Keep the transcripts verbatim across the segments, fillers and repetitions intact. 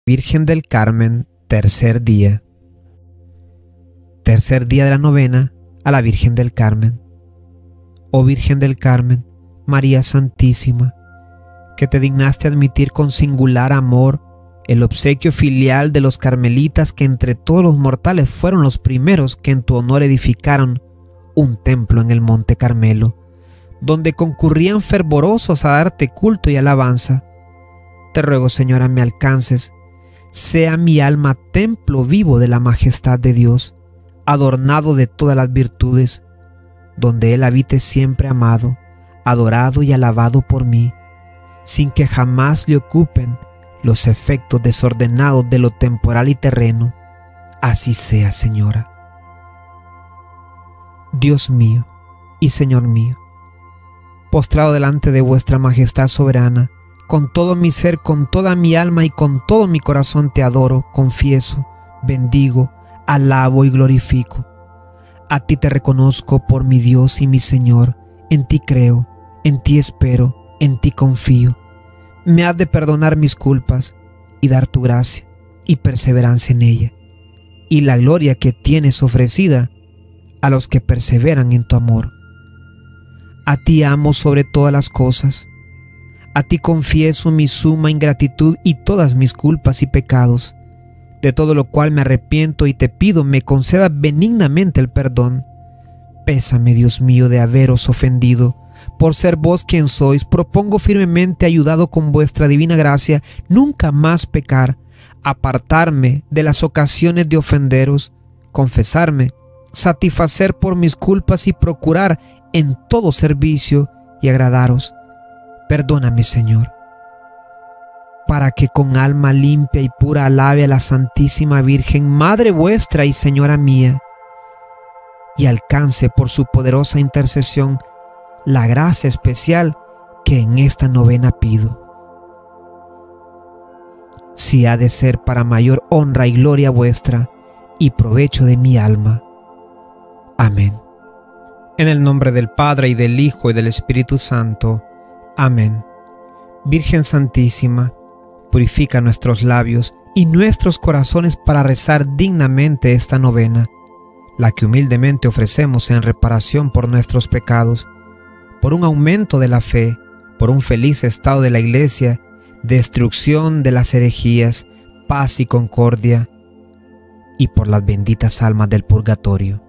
Virgen del Carmen, tercer día. Tercer día de la novena a la Virgen del Carmen. Oh Virgen del Carmen, María Santísima, que te dignaste admitir con singular amor el obsequio filial de los carmelitas, que entre todos los mortales fueron los primeros que en tu honor edificaron un templo en el Monte Carmelo, donde concurrían fervorosos a darte culto y alabanza. Te ruego, Señora, me alcances, sea mi alma templo vivo de la majestad de Dios, adornado de todas las virtudes, donde Él habite siempre amado, adorado y alabado por mí, sin que jamás le ocupen los efectos desordenados de lo temporal y terreno. Así sea, Señora. Dios mío y Señor mío, postrado delante de vuestra majestad soberana, con todo mi ser, con toda mi alma y con todo mi corazón te adoro, confieso, bendigo, alabo y glorifico. A ti te reconozco por mi Dios y mi Señor, en ti creo, en ti espero, en ti confío. Me has de perdonar mis culpas y dar tu gracia y perseverancia en ella, y la gloria que tienes ofrecida a los que perseveran en tu amor. A ti amo sobre todas las cosas, a ti confieso mi suma ingratitud y todas mis culpas y pecados, de todo lo cual me arrepiento y te pido me concedas benignamente el perdón. Pésame, Dios mío, de haberos ofendido. Por ser vos quien sois, propongo firmemente, ayudado con vuestra divina gracia, nunca más pecar, apartarme de las ocasiones de ofenderos, confesarme, satisfacer por mis culpas y procurar en todo servicio y agradaros. Perdóname, Señor, para que con alma limpia y pura alabe a la Santísima Virgen, Madre vuestra y Señora mía, y alcance por su poderosa intercesión la gracia especial que en esta novena pido. Si ha de ser para mayor honra y gloria vuestra y provecho de mi alma. Amén. En el nombre del Padre, y del Hijo, y del Espíritu Santo. Amén. Virgen Santísima, purifica nuestros labios y nuestros corazones para rezar dignamente esta novena, la que humildemente ofrecemos en reparación por nuestros pecados, por un aumento de la fe, por un feliz estado de la Iglesia, destrucción de las herejías, paz y concordia, y por las benditas almas del purgatorio.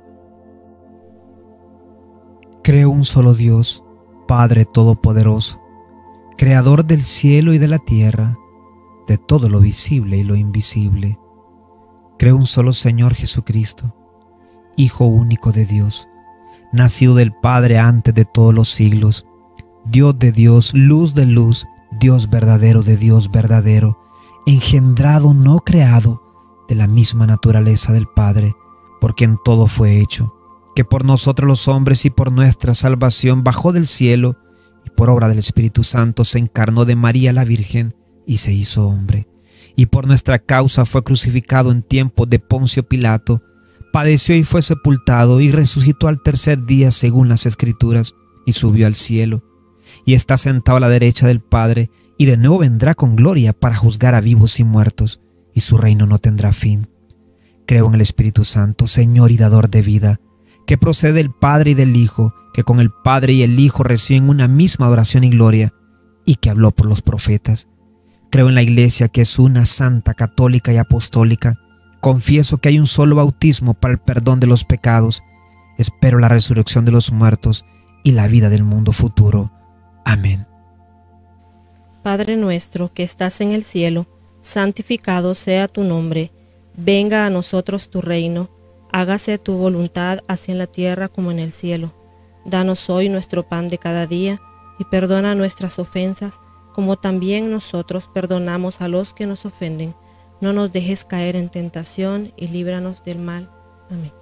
Creo un solo Dios, Padre Todopoderoso, Creador del cielo y de la tierra, de todo lo visible y lo invisible. Creo un solo Señor Jesucristo, Hijo único de Dios, nacido del Padre antes de todos los siglos, Dios de Dios, luz de luz, Dios verdadero de Dios verdadero, engendrado, no creado, de la misma naturaleza del Padre, por quien todo fue hecho, que por nosotros los hombres y por nuestra salvación bajó del cielo, y por obra del Espíritu Santo se encarnó de María la Virgen y se hizo hombre, y por nuestra causa fue crucificado en tiempo de Poncio Pilato, padeció y fue sepultado y resucitó al tercer día según las Escrituras, y subió al cielo, y está sentado a la derecha del Padre, y de nuevo vendrá con gloria para juzgar a vivos y muertos, y su reino no tendrá fin. Creo en el Espíritu Santo, Señor y dador de vida, que procede del Padre y del Hijo, que con el Padre y el Hijo reciben una misma adoración y gloria, y que habló por los profetas. Creo en la Iglesia, que es una, santa, católica y apostólica. Confieso que hay un solo bautismo para el perdón de los pecados. Espero la resurrección de los muertos y la vida del mundo futuro. Amén. Padre nuestro que estás en el cielo, santificado sea tu nombre. Venga a nosotros tu reino. Hágase tu voluntad, así en la tierra como en el cielo. Danos hoy nuestro pan de cada día, y perdona nuestras ofensas, como también nosotros perdonamos a los que nos ofenden. No nos dejes caer en tentación, y líbranos del mal. Amén.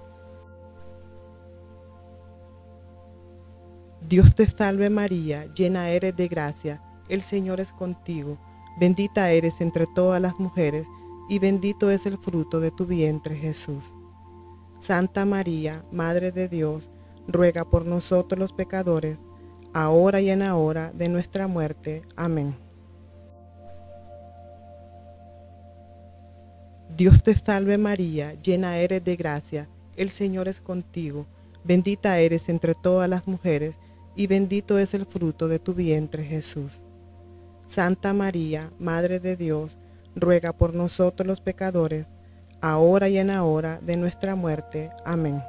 Dios te salve María, llena eres de gracia, el Señor es contigo. Bendita eres entre todas las mujeres, y bendito es el fruto de tu vientre, Jesús. Santa María, Madre de Dios, ruega por nosotros los pecadores, ahora y en la hora de nuestra muerte. Amén. Dios te salve María, llena eres de gracia, el Señor es contigo, bendita eres entre todas las mujeres, y bendito es el fruto de tu vientre, Jesús. Santa María, Madre de Dios, ruega por nosotros los pecadores, ahora y en la hora de nuestra muerte. Amén.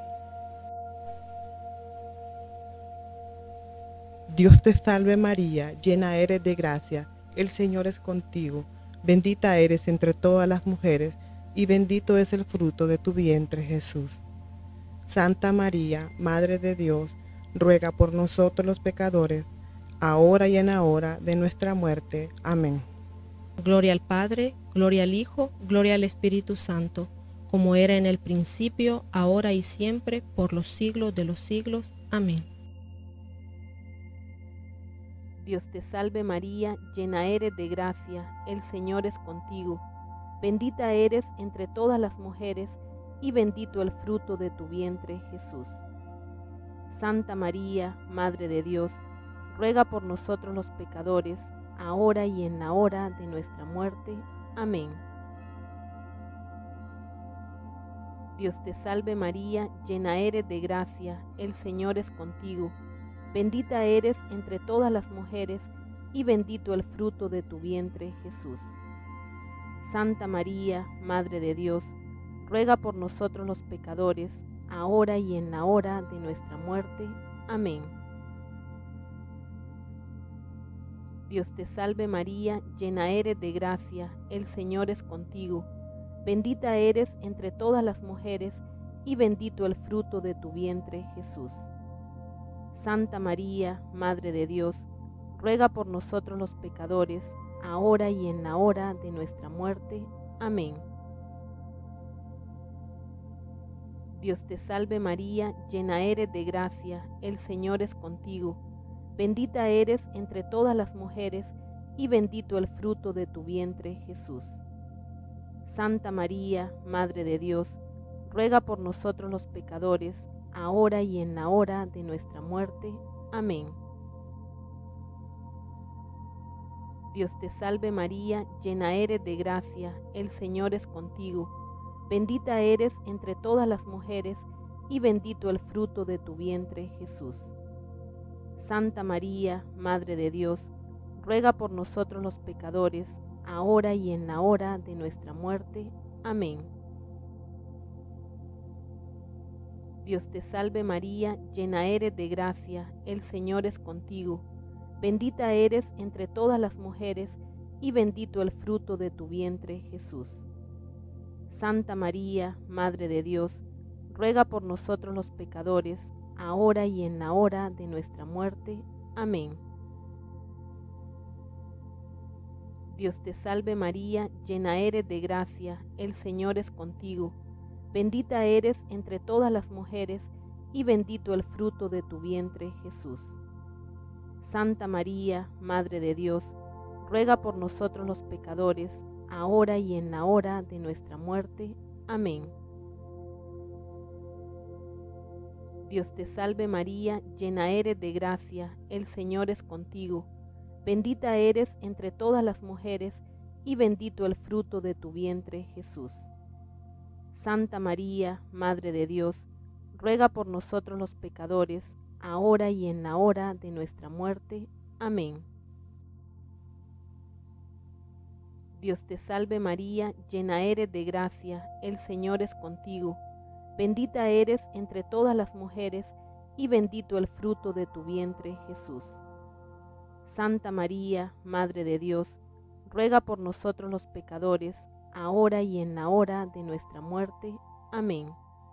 Dios te salve María, llena eres de gracia, el Señor es contigo, bendita eres entre todas las mujeres, y bendito es el fruto de tu vientre, Jesús. Santa María, Madre de Dios, ruega por nosotros los pecadores, ahora y en la hora de nuestra muerte. Amén. Gloria al Padre, gloria al Hijo, gloria al Espíritu Santo, como era en el principio, ahora y siempre, por los siglos de los siglos. Amén. Dios te salve María, llena eres de gracia, el Señor es contigo. Bendita eres entre todas las mujeres, y bendito el fruto de tu vientre, Jesús. Santa María, Madre de Dios, ruega por nosotros los pecadores, ahora y en la hora de nuestra muerte. Amén. Dios te salve María, llena eres de gracia, el Señor es contigo. Bendita eres entre todas las mujeres, y bendito el fruto de tu vientre, Jesús. Santa María, Madre de Dios, ruega por nosotros los pecadores, ahora y en la hora de nuestra muerte. Amén. Dios te salve María, llena eres de gracia, el Señor es contigo. Bendita eres entre todas las mujeres, y bendito el fruto de tu vientre, Jesús. Santa María, Madre de Dios, ruega por nosotros los pecadores, ahora y en la hora de nuestra muerte. Amén. Dios te salve María, llena eres de gracia, el Señor es contigo. Bendita eres entre todas las mujeres, y bendito el fruto de tu vientre, Jesús. Santa María, Madre de Dios, ruega por nosotros los pecadores, ahora y en la hora de nuestra muerte. Amén. Dios te salve María, llena eres de gracia, el Señor es contigo. Bendita eres entre todas las mujeres, y bendito el fruto de tu vientre, Jesús. Santa María, Madre de Dios, ruega por nosotros los pecadores, ahora y en la hora de nuestra muerte. Amén. Dios te salve María, llena eres de gracia, el Señor es contigo. Bendita eres entre todas las mujeres, y bendito el fruto de tu vientre, Jesús. Santa María, Madre de Dios, ruega por nosotros los pecadores, ahora y en la hora de nuestra muerte. Amén. Dios te salve María, llena eres de gracia, el Señor es contigo. Bendita eres entre todas las mujeres, y bendito el fruto de tu vientre, Jesús. Santa María, Madre de Dios, ruega por nosotros los pecadores, ahora y en la hora de nuestra muerte. Amén. Dios te salve María, llena eres de gracia, el Señor es contigo. Bendita eres entre todas las mujeres, y bendito el fruto de tu vientre, Jesús. Santa María, Madre de Dios, ruega por nosotros los pecadores, ahora y en la hora de nuestra muerte. Amén. Dios te salve María, llena eres de gracia, el Señor es contigo. Bendita eres entre todas las mujeres, y bendito el fruto de tu vientre, Jesús. Santa María, Madre de Dios, ruega por nosotros los pecadores, ahora y en la hora de nuestra muerte. Amén.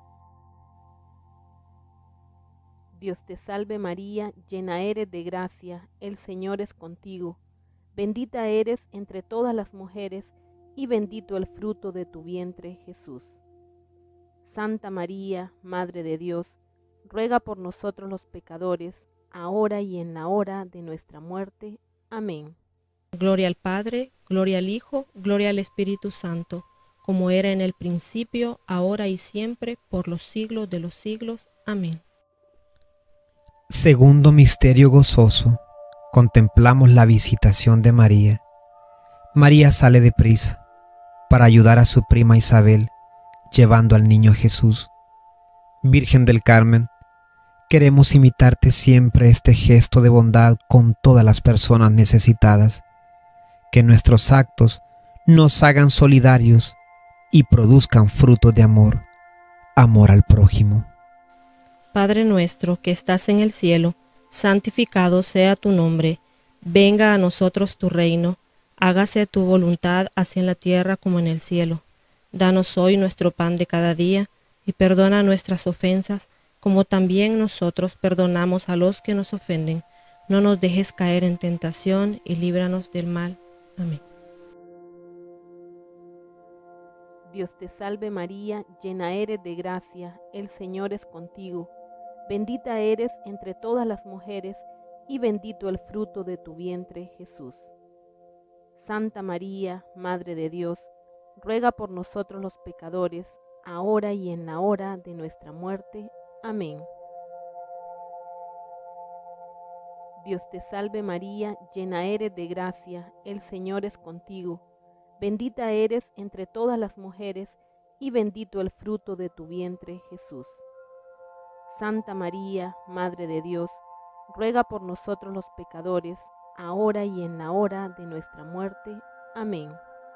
Dios te salve María, llena eres de gracia, el Señor es contigo. Bendita eres entre todas las mujeres, y bendito el fruto de tu vientre, Jesús. Santa María, Madre de Dios, ruega por nosotros los pecadores, ahora y en la hora de nuestra muerte. Amén. Gloria al Padre, gloria al Hijo, gloria al Espíritu Santo, como era en el principio, ahora y siempre, por los siglos de los siglos. Amén. Segundo misterio gozoso. Contemplamos la visitación de María. María sale deprisa. para ayudar a su prima Isabel, llevando al niño Jesús. Virgen del Carmen, queremos imitarte siempre este gesto de bondad con todas las personas necesitadas. Que nuestros actos nos hagan solidarios y produzcan frutos de amor, amor al prójimo. Padre nuestro que estás en el cielo, santificado sea tu nombre. Venga a nosotros tu reino. Hágase tu voluntad así en la tierra como en el cielo. Danos hoy nuestro pan de cada día, y perdona nuestras ofensas, como también nosotros perdonamos a los que nos ofenden. No nos dejes caer en tentación, y líbranos del mal. Amén. Dios te salve María, llena eres de gracia, el Señor es contigo. Bendita eres entre todas las mujeres, y bendito el fruto de tu vientre, Jesús. Santa María, Madre de Dios, ruega por nosotros los pecadores, ahora y en la hora de nuestra muerte. Amén. Dios te salve María, llena eres de gracia, el Señor es contigo. Bendita eres entre todas las mujeres, y bendito el fruto de tu vientre, Jesús. Santa María, Madre de Dios, ruega por nosotros los pecadores, ahora y en la hora de nuestra muerte. Amén.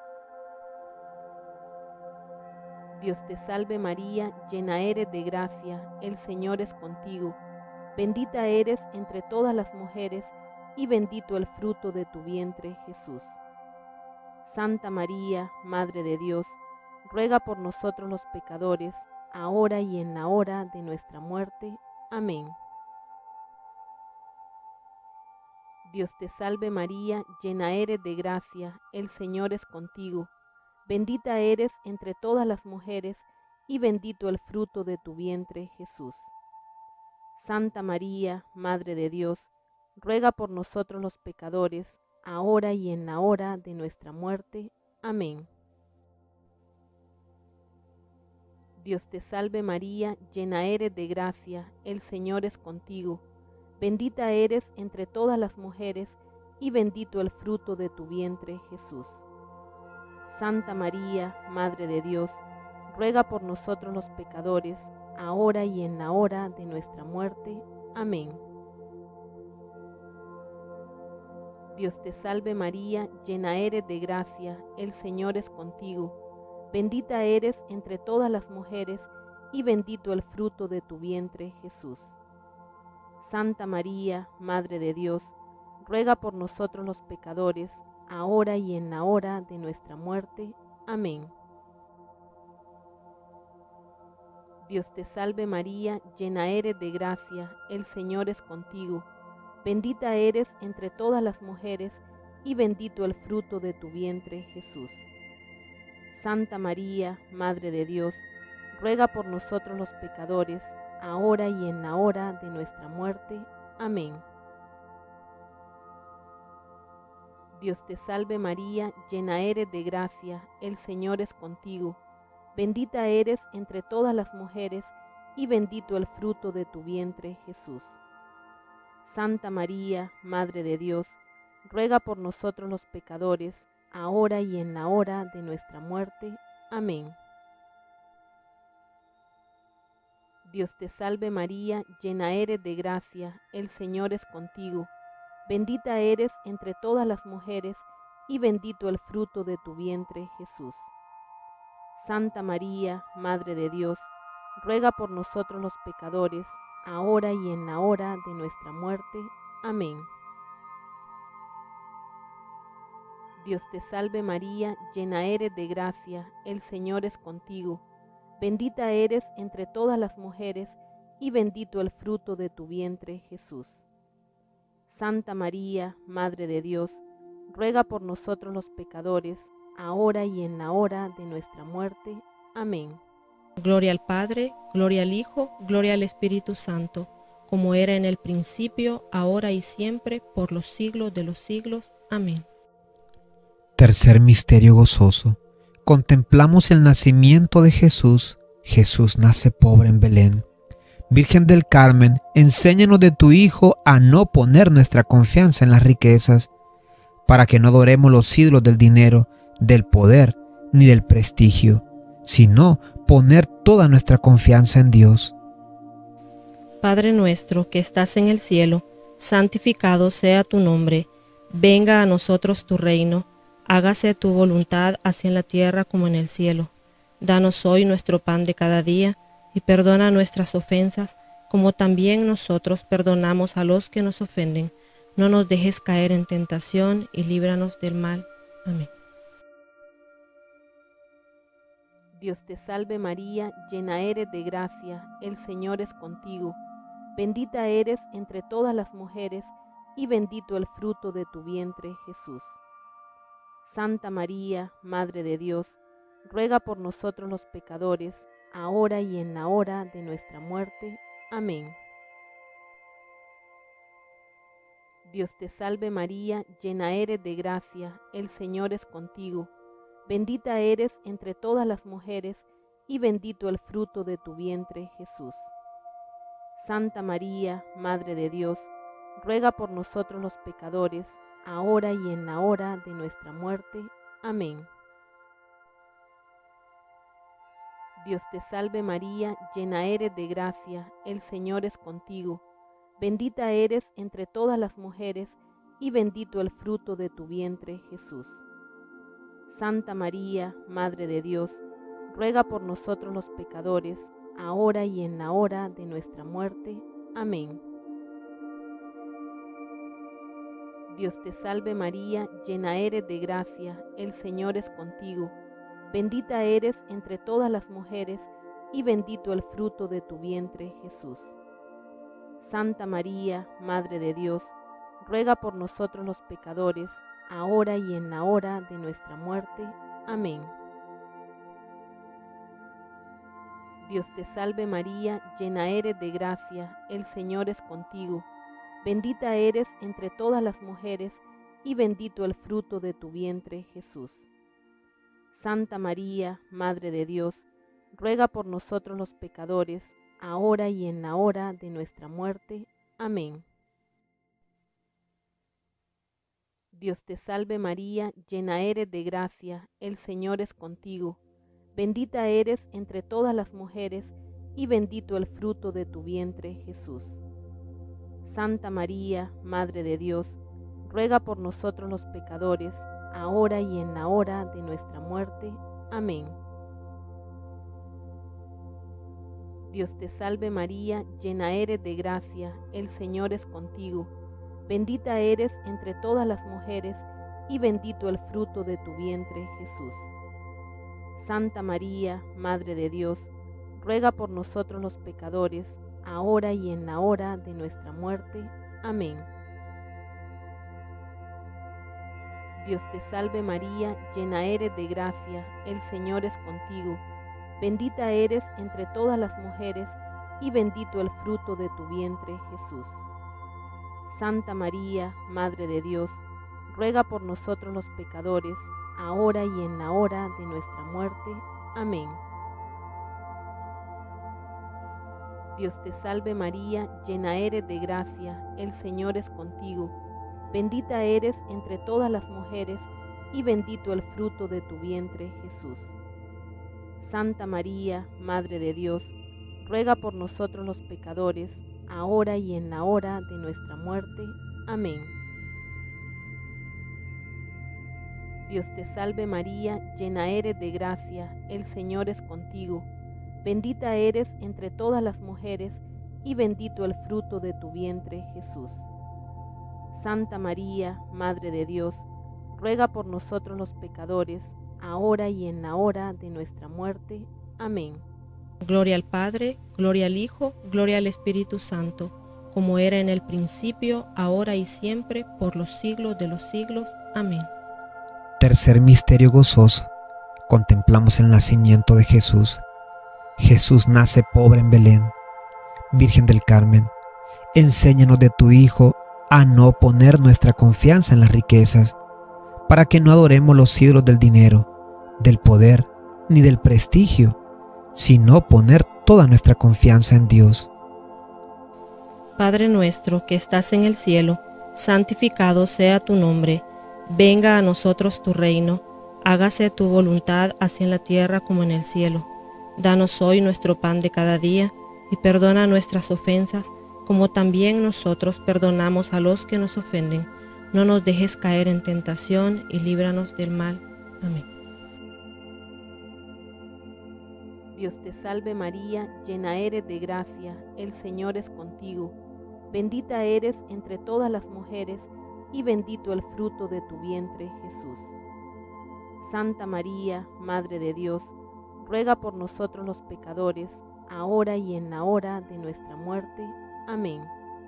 Dios te salve María, llena eres de gracia, el Señor es contigo. Bendita eres entre todas las mujeres, y bendito el fruto de tu vientre, Jesús. Santa María, Madre de Dios, ruega por nosotros los pecadores, ahora y en la hora de nuestra muerte. Amén. Dios te salve María, llena eres de gracia, el Señor es contigo. Bendita eres entre todas las mujeres, y bendito el fruto de tu vientre, Jesús. Santa María, Madre de Dios, ruega por nosotros los pecadores, ahora y en la hora de nuestra muerte. Amén. Dios te salve María, llena eres de gracia, el Señor es contigo. Bendita eres entre todas las mujeres, y bendito el fruto de tu vientre, Jesús. Santa María, Madre de Dios, ruega por nosotros los pecadores, ahora y en la hora de nuestra muerte. Amén. Dios te salve María, llena eres de gracia, el Señor es contigo. Bendita eres entre todas las mujeres, y bendito el fruto de tu vientre, Jesús. Santa María, Madre de Dios, ruega por nosotros los pecadores, ahora y en la hora de nuestra muerte. Amén. Dios te salve María, llena eres de gracia, el Señor es contigo. Bendita eres entre todas las mujeres, y bendito el fruto de tu vientre, Jesús. Santa María, Madre de Dios, ruega por nosotros los pecadores, ahora y en la hora de nuestra muerte. Amén. Dios te salve María, llena eres de gracia, el Señor es contigo. Bendita eres entre todas las mujeres, y bendito el fruto de tu vientre, Jesús. Santa María, Madre de Dios, ruega por nosotros los pecadores, ahora y en la hora de nuestra muerte. Amén. Dios te salve María, llena eres de gracia, el Señor es contigo. Bendita eres entre todas las mujeres, y bendito el fruto de tu vientre, Jesús. Santa María, Madre de Dios, ruega por nosotros los pecadores, ahora y en la hora de nuestra muerte. Amén. Dios te salve María, llena eres de gracia, el Señor es contigo. Bendita eres entre todas las mujeres, y bendito el fruto de tu vientre, Jesús. Santa María, Madre de Dios, ruega por nosotros los pecadores, ahora y en la hora de nuestra muerte. Amén. Gloria al Padre, gloria al Hijo, gloria al Espíritu Santo, como era en el principio, ahora y siempre, por los siglos de los siglos. Amén. Tercer misterio gozoso. Contemplamos el nacimiento de Jesús. Jesús nace pobre en Belén. Virgen del Carmen, enséñanos de tu Hijo a no poner nuestra confianza en las riquezas, para que no adoremos los ídolos del dinero, del poder, ni del prestigio, sino poner toda nuestra confianza en Dios. Padre nuestro que estás en el cielo, santificado sea tu nombre. Venga a nosotros tu reino. Hágase tu voluntad así en la tierra como en el cielo. Danos hoy nuestro pan de cada día y perdona nuestras ofensas, como también nosotros perdonamos a los que nos ofenden. No nos dejes caer en tentación y líbranos del mal. Amén. Dios te salve María, llena eres de gracia, el Señor es contigo. Bendita eres entre todas las mujeres, y bendito el fruto de tu vientre, Jesús. Santa María, Madre de Dios, ruega por nosotros los pecadores, ahora y en la hora de nuestra muerte. Amén. Dios te salve María, llena eres de gracia, el Señor es contigo. Bendita eres entre todas las mujeres, y bendito el fruto de tu vientre, Jesús. Santa María, Madre de Dios, ruega por nosotros los pecadores, ahora y en la hora de nuestra muerte. Amén. Dios te salve María, llena eres de gracia, el Señor es contigo. Bendita eres entre todas las mujeres, y bendito el fruto de tu vientre, Jesús. Santa María, Madre de Dios, ruega por nosotros los pecadores, ahora y en la hora de nuestra muerte. Amén. Dios te salve María, llena eres de gracia, el Señor es contigo. Bendita eres entre todas las mujeres, y bendito el fruto de tu vientre, Jesús. Santa María, Madre de Dios, ruega por nosotros los pecadores, ahora y en la hora de nuestra muerte. Amén. Dios te salve María, llena eres de gracia, el Señor es contigo. Bendita eres entre todas las mujeres, y bendito el fruto de tu vientre, Jesús. Santa María, Madre de Dios, ruega por nosotros los pecadores, ahora y en la hora de nuestra muerte. Amén. Dios te salve María, llena eres de gracia, el Señor es contigo. Bendita eres entre todas las mujeres, y bendito el fruto de tu vientre, Jesús. Santa María, Madre de Dios, ruega por nosotros los pecadores, ahora y en la hora de nuestra muerte. Amén. Dios te salve María, llena eres de gracia, el Señor es contigo. Bendita eres entre todas las mujeres, y bendito el fruto de tu vientre, Jesús. Santa María, Madre de Dios, ruega por nosotros los pecadores, ahora y en la hora de nuestra muerte. Amén. Dios te salve María, llena eres de gracia, el Señor es contigo. Bendita eres entre todas las mujeres, y bendito el fruto de tu vientre, Jesús. Santa María, Madre de Dios, ruega por nosotros los pecadores, ahora y en la hora de nuestra muerte. Amén. Dios te salve María, llena eres de gracia, el Señor es contigo. Bendita eres entre todas las mujeres, y bendito el fruto de tu vientre, Jesús. Santa María, Madre de Dios, ruega por nosotros los pecadores, ahora y en la hora de nuestra muerte. Amén. Dios te salve María, llena eres de gracia, el Señor es contigo. Bendita eres entre todas las mujeres, y bendito el fruto de tu vientre, Jesús. Santa María, Madre de Dios, ruega por nosotros los pecadores, ahora y en la hora de nuestra muerte. Amén. Gloria al Padre, gloria al Hijo, gloria al Espíritu Santo, como era en el principio, ahora y siempre, por los siglos de los siglos. Amén. Tercer misterio gozoso. Contemplamos el nacimiento de Jesús. Jesús nace pobre en Belén. Virgen del Carmen, enséñanos de tu Hijo a no poner nuestra confianza en las riquezas, para que no adoremos los ídolos del dinero, del poder, ni del prestigio, sino poner toda nuestra confianza en Dios. Padre nuestro que estás en el cielo, santificado sea tu nombre. Venga a nosotros tu reino. Hágase tu voluntad así en la tierra como en el cielo. Danos hoy nuestro pan de cada día, y perdona nuestras ofensas, como también nosotros perdonamos a los que nos ofenden. No nos dejes caer en tentación, y líbranos del mal. Amén. Dios te salve María, llena eres de gracia, el Señor es contigo. Bendita eres entre todas las mujeres, y bendito el fruto de tu vientre, Jesús. Santa María, Madre de Dios, ruega por nosotros los pecadores, ahora y en la hora de nuestra muerte. Amén.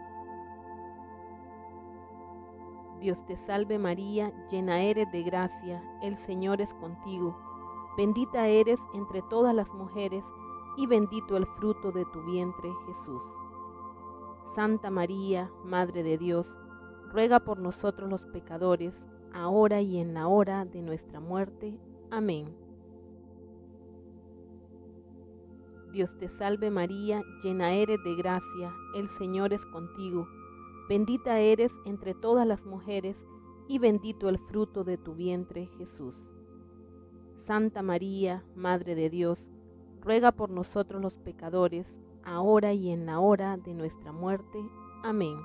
Dios te salve María, llena eres de gracia, el Señor es contigo. Bendita eres entre todas las mujeres, y bendito el fruto de tu vientre, Jesús. Santa María, Madre de Dios, ruega por nosotros los pecadores, ahora y en la hora de nuestra muerte. Amén. Dios te salve María, llena eres de gracia, el Señor es contigo. Bendita eres entre todas las mujeres, y bendito el fruto de tu vientre, Jesús. Santa María, Madre de Dios, ruega por nosotros los pecadores, ahora y en la hora de nuestra muerte. Amén.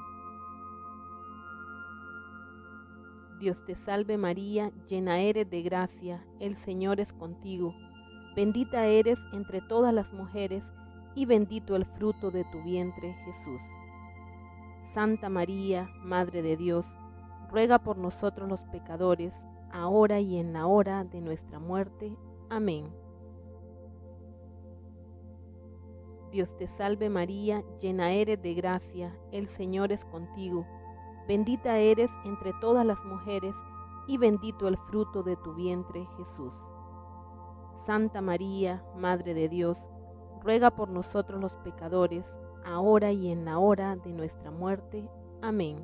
Dios te salve María, llena eres de gracia, el Señor es contigo. Bendita eres entre todas las mujeres, y bendito el fruto de tu vientre, Jesús. Santa María, Madre de Dios, ruega por nosotros los pecadores, ahora y en la hora de nuestra muerte. Amén. Dios te salve María, llena eres de gracia, el Señor es contigo. Bendita eres entre todas las mujeres, y bendito el fruto de tu vientre, Jesús. Santa María, Madre de Dios, ruega por nosotros los pecadores, ahora y en la hora de nuestra muerte. Amén.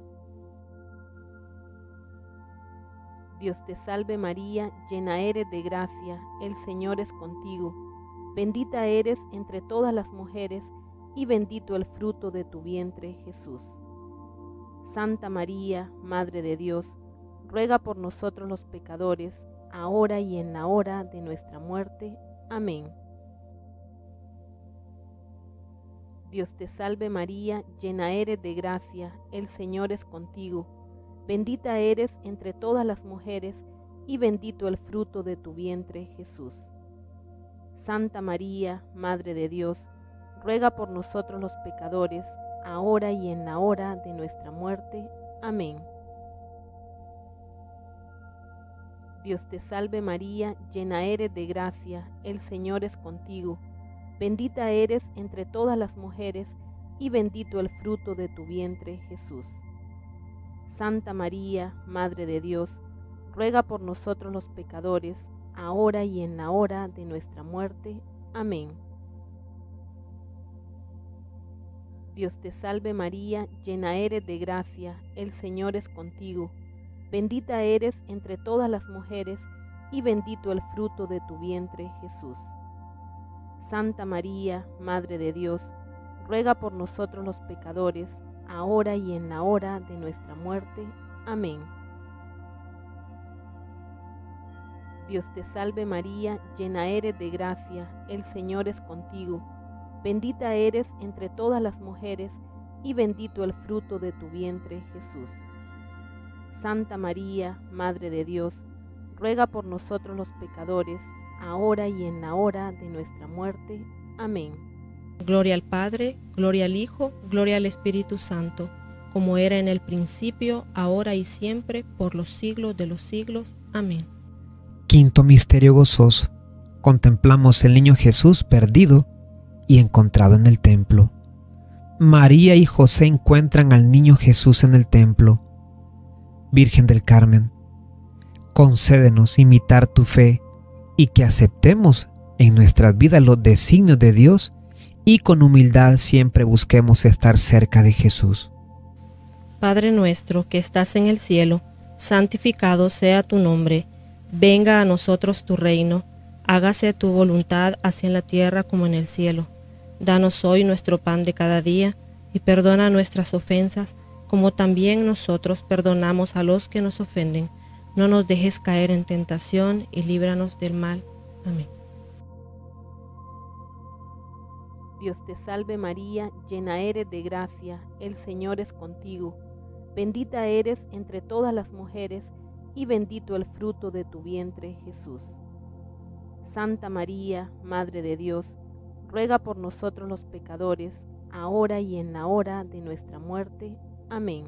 Dios te salve María, llena eres de gracia, el Señor es contigo. Bendita eres entre todas las mujeres, y bendito el fruto de tu vientre, Jesús. Santa María, Madre de Dios, ruega por nosotros los pecadores, ahora y en la hora de nuestra muerte. Amén. Dios te salve María, llena eres de gracia, el Señor es contigo. Bendita eres entre todas las mujeres, y bendito el fruto de tu vientre, Jesús. Santa María, Madre de Dios, ruega por nosotros los pecadores, ahora y en la hora de nuestra muerte. Amén. Dios te salve María, llena eres de gracia, el Señor es contigo. Bendita eres entre todas las mujeres, y bendito el fruto de tu vientre, Jesús. Santa María, Madre de Dios, ruega por nosotros los pecadores, ahora y en la hora de nuestra muerte. Amén. Dios te salve María, llena eres de gracia, el Señor es contigo. Bendita eres entre todas las mujeres, y bendito el fruto de tu vientre, Jesús. Santa María, Madre de Dios, ruega por nosotros los pecadores, ahora y en la hora de nuestra muerte. Amén. Dios te salve María, llena eres de gracia, el Señor es contigo. Bendita eres entre todas las mujeres, y bendito el fruto de tu vientre, Jesús. Santa María, Madre de Dios, ruega por nosotros los pecadores, ahora y en la hora de nuestra muerte. Amén. Gloria al Padre, gloria al Hijo, gloria al Espíritu Santo, como era en el principio, ahora y siempre, por los siglos de los siglos. Amén. Quinto misterio gozoso. Contemplamos el niño Jesús perdido y encontrado en el templo. María y José encuentran al niño Jesús en el templo. Virgen del Carmen, concédenos imitar tu fe y que aceptemos en nuestras vidas los designios de Dios y con humildad siempre busquemos estar cerca de Jesús. Padre nuestro que estás en el cielo, santificado sea tu nombre. Venga a nosotros tu reino. Hágase tu voluntad así en la tierra como en el cielo. Danos hoy nuestro pan de cada día, y perdona nuestras ofensas, como también nosotros perdonamos a los que nos ofenden. No nos dejes caer en tentación y líbranos del mal. Amén. Dios te salve María, llena eres de gracia, el Señor es contigo. Bendita eres entre todas las mujeres, y bendito el fruto de tu vientre, Jesús. Santa María, Madre de Dios, ruega por nosotros los pecadores, ahora y en la hora de nuestra muerte. Amén.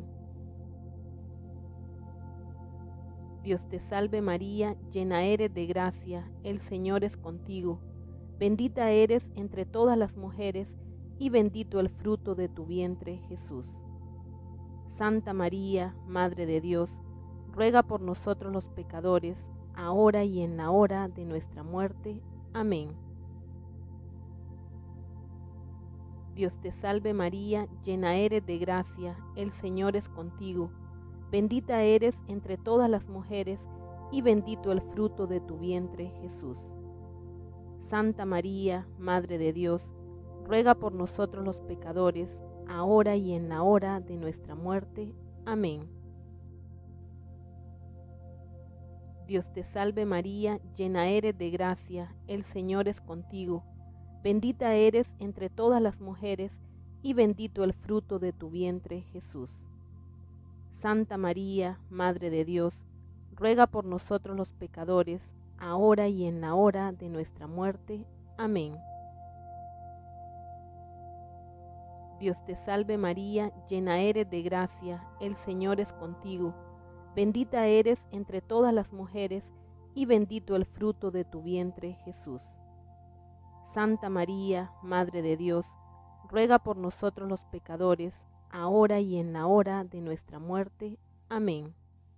Dios te salve María, llena eres de gracia, el Señor es contigo. Bendita eres entre todas las mujeres, y bendito el fruto de tu vientre, Jesús. Santa María, Madre de Dios, ruega por nosotros los pecadores, ahora y en la hora de nuestra muerte. Amén. Dios te salve María, llena eres de gracia, el Señor es contigo. Bendita eres entre todas las mujeres, y bendito el fruto de tu vientre, Jesús. Santa María, Madre de Dios, ruega por nosotros los pecadores, ahora y en la hora de nuestra muerte. Amén. Dios te salve María, llena eres de gracia, el Señor es contigo. Bendita eres entre todas las mujeres, y bendito el fruto de tu vientre, Jesús. Santa María, Madre de Dios, ruega por nosotros los pecadores, ahora y en la hora de nuestra muerte. Amén. Dios te salve María, llena eres de gracia, el Señor es contigo. Bendita eres entre todas las mujeres, y bendito el fruto de tu vientre, Jesús. Santa María, Madre de Dios, ruega por nosotros los pecadores, ahora y en la hora de nuestra muerte. Amén.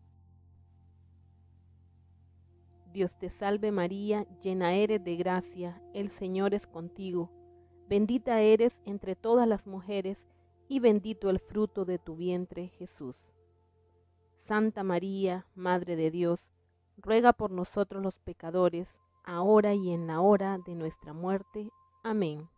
Dios te salve María, llena eres de gracia, el Señor es contigo. Bendita eres entre todas las mujeres, y bendito el fruto de tu vientre, Jesús. Santa María, Madre de Dios, ruega por nosotros los pecadores, ahora y en la hora de nuestra muerte. Amén.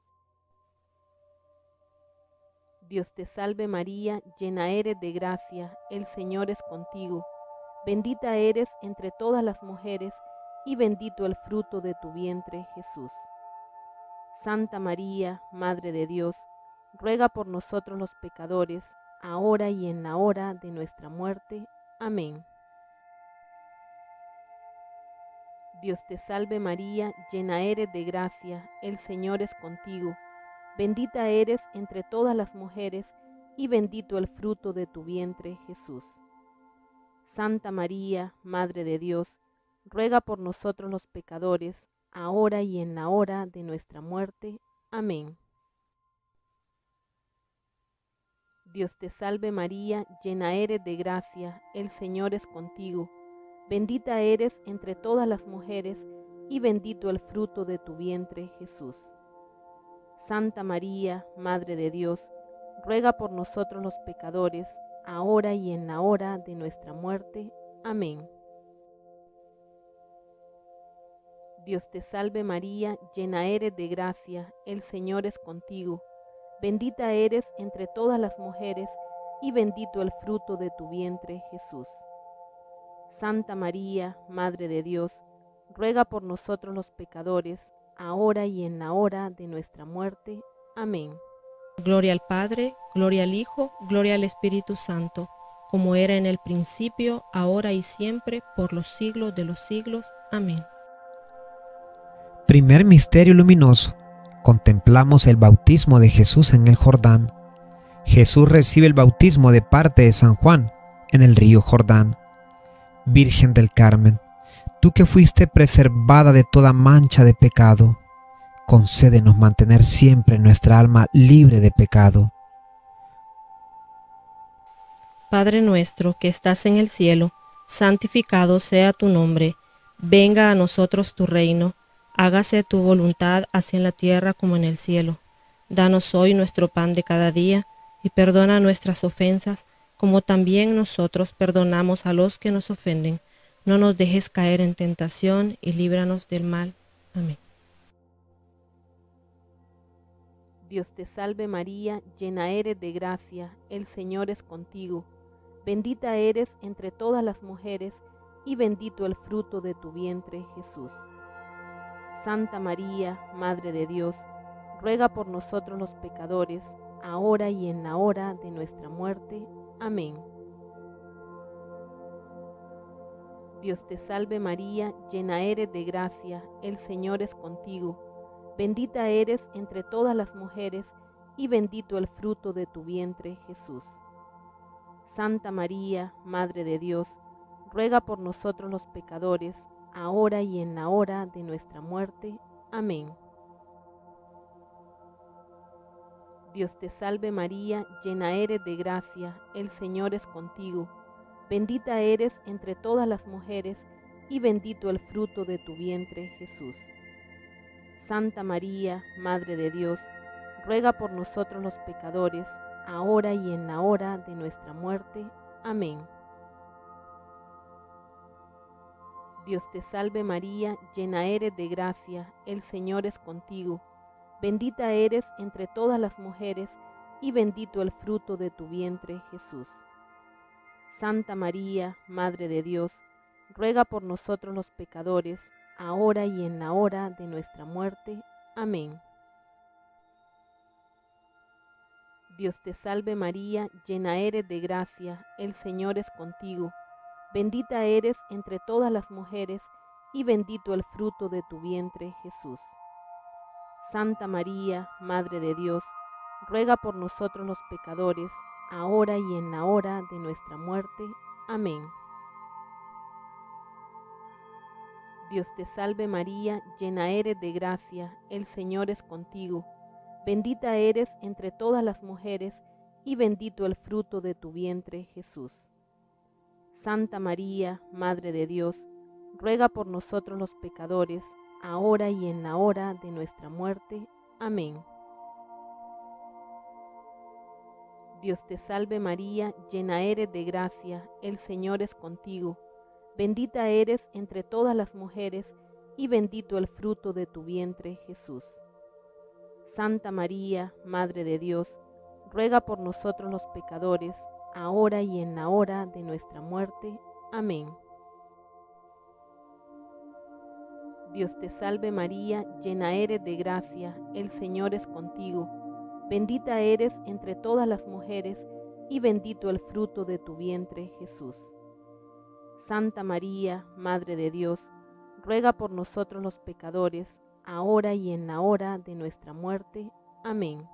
Dios te salve María, llena eres de gracia, el Señor es contigo. Bendita eres entre todas las mujeres, y bendito el fruto de tu vientre, Jesús. Santa María, Madre de Dios, ruega por nosotros los pecadores, ahora y en la hora de nuestra muerte. Amén. Dios te salve María, llena eres de gracia, el Señor es contigo. Bendita eres entre todas las mujeres, y bendito el fruto de tu vientre, Jesús. Santa María, Madre de Dios, ruega por nosotros los pecadores, ahora y en la hora de nuestra muerte. Amén. Dios te salve María, llena eres de gracia, el Señor es contigo. Bendita eres entre todas las mujeres, y bendito el fruto de tu vientre, Jesús. Santa María, Madre de Dios, ruega por nosotros los pecadores, ahora y en la hora de nuestra muerte. Amén. Dios te salve María, llena eres de gracia, el Señor es contigo. Bendita eres entre todas las mujeres, y bendito el fruto de tu vientre, Jesús. Santa María, Madre de Dios, ruega por nosotros los pecadores, ahora y en la hora de nuestra muerte. Amén. Gloria al Padre, gloria al Hijo, gloria al Espíritu Santo, como era en el principio, ahora y siempre, por los siglos de los siglos. Amén. Primer misterio luminoso. Contemplamos el bautismo de Jesús en el Jordán. Jesús recibe el bautismo de parte de San Juan en el río Jordán. Virgen del Carmen, tú que fuiste preservada de toda mancha de pecado, concédenos mantener siempre nuestra alma libre de pecado. Padre nuestro que estás en el cielo, santificado sea tu nombre. Venga a nosotros tu reino. Hágase tu voluntad así en la tierra como en el cielo. Danos hoy nuestro pan de cada día, y perdona nuestras ofensas, como también nosotros perdonamos a los que nos ofenden. No nos dejes caer en tentación, y líbranos del mal. Amén. Dios te salve María, llena eres de gracia, el Señor es contigo. Bendita eres entre todas las mujeres, y bendito el fruto de tu vientre, Jesús. Santa María, Madre de Dios, ruega por nosotros los pecadores, ahora y en la hora de nuestra muerte. Amén. Dios te salve María, llena eres de gracia, el Señor es contigo. Bendita eres entre todas las mujeres, y bendito el fruto de tu vientre, Jesús. Santa María, Madre de Dios, ruega por nosotros los pecadores, ahora y en la hora de nuestra muerte. Amén. Dios te salve María, llena eres de gracia, el Señor es contigo. Bendita eres entre todas las mujeres, y bendito el fruto de tu vientre, Jesús. Santa María, Madre de Dios, ruega por nosotros los pecadores, ahora y en la hora de nuestra muerte. Amén. Dios te salve María, llena eres de gracia, el Señor es contigo. Bendita eres entre todas las mujeres, y bendito el fruto de tu vientre, Jesús. Santa María, Madre de Dios, ruega por nosotros los pecadores, ahora y en la hora de nuestra muerte. Amén. Dios te salve María, llena eres de gracia, el Señor es contigo. Bendita eres entre todas las mujeres, y bendito el fruto de tu vientre, Jesús. Santa María, Madre de Dios, ruega por nosotros los pecadores, ahora y en la hora de nuestra muerte. Amén. Dios te salve María, llena eres de gracia, el Señor es contigo. Bendita eres entre todas las mujeres, y bendito el fruto de tu vientre, Jesús. Santa María, Madre de Dios, ruega por nosotros los pecadores, ahora y en la hora de nuestra muerte. Amén. Dios te salve María, llena eres de gracia, el Señor es contigo. Bendita eres entre todas las mujeres, y bendito el fruto de tu vientre, Jesús. Santa María, Madre de Dios, ruega por nosotros los pecadores, ahora y en la hora de nuestra muerte. Amén. Dios te salve María, llena eres de gracia, el Señor es contigo. Bendita eres entre todas las mujeres, y bendito el fruto de tu vientre, Jesús. Santa María, Madre de Dios, ruega por nosotros los pecadores, ahora y en la hora de nuestra muerte. Amén.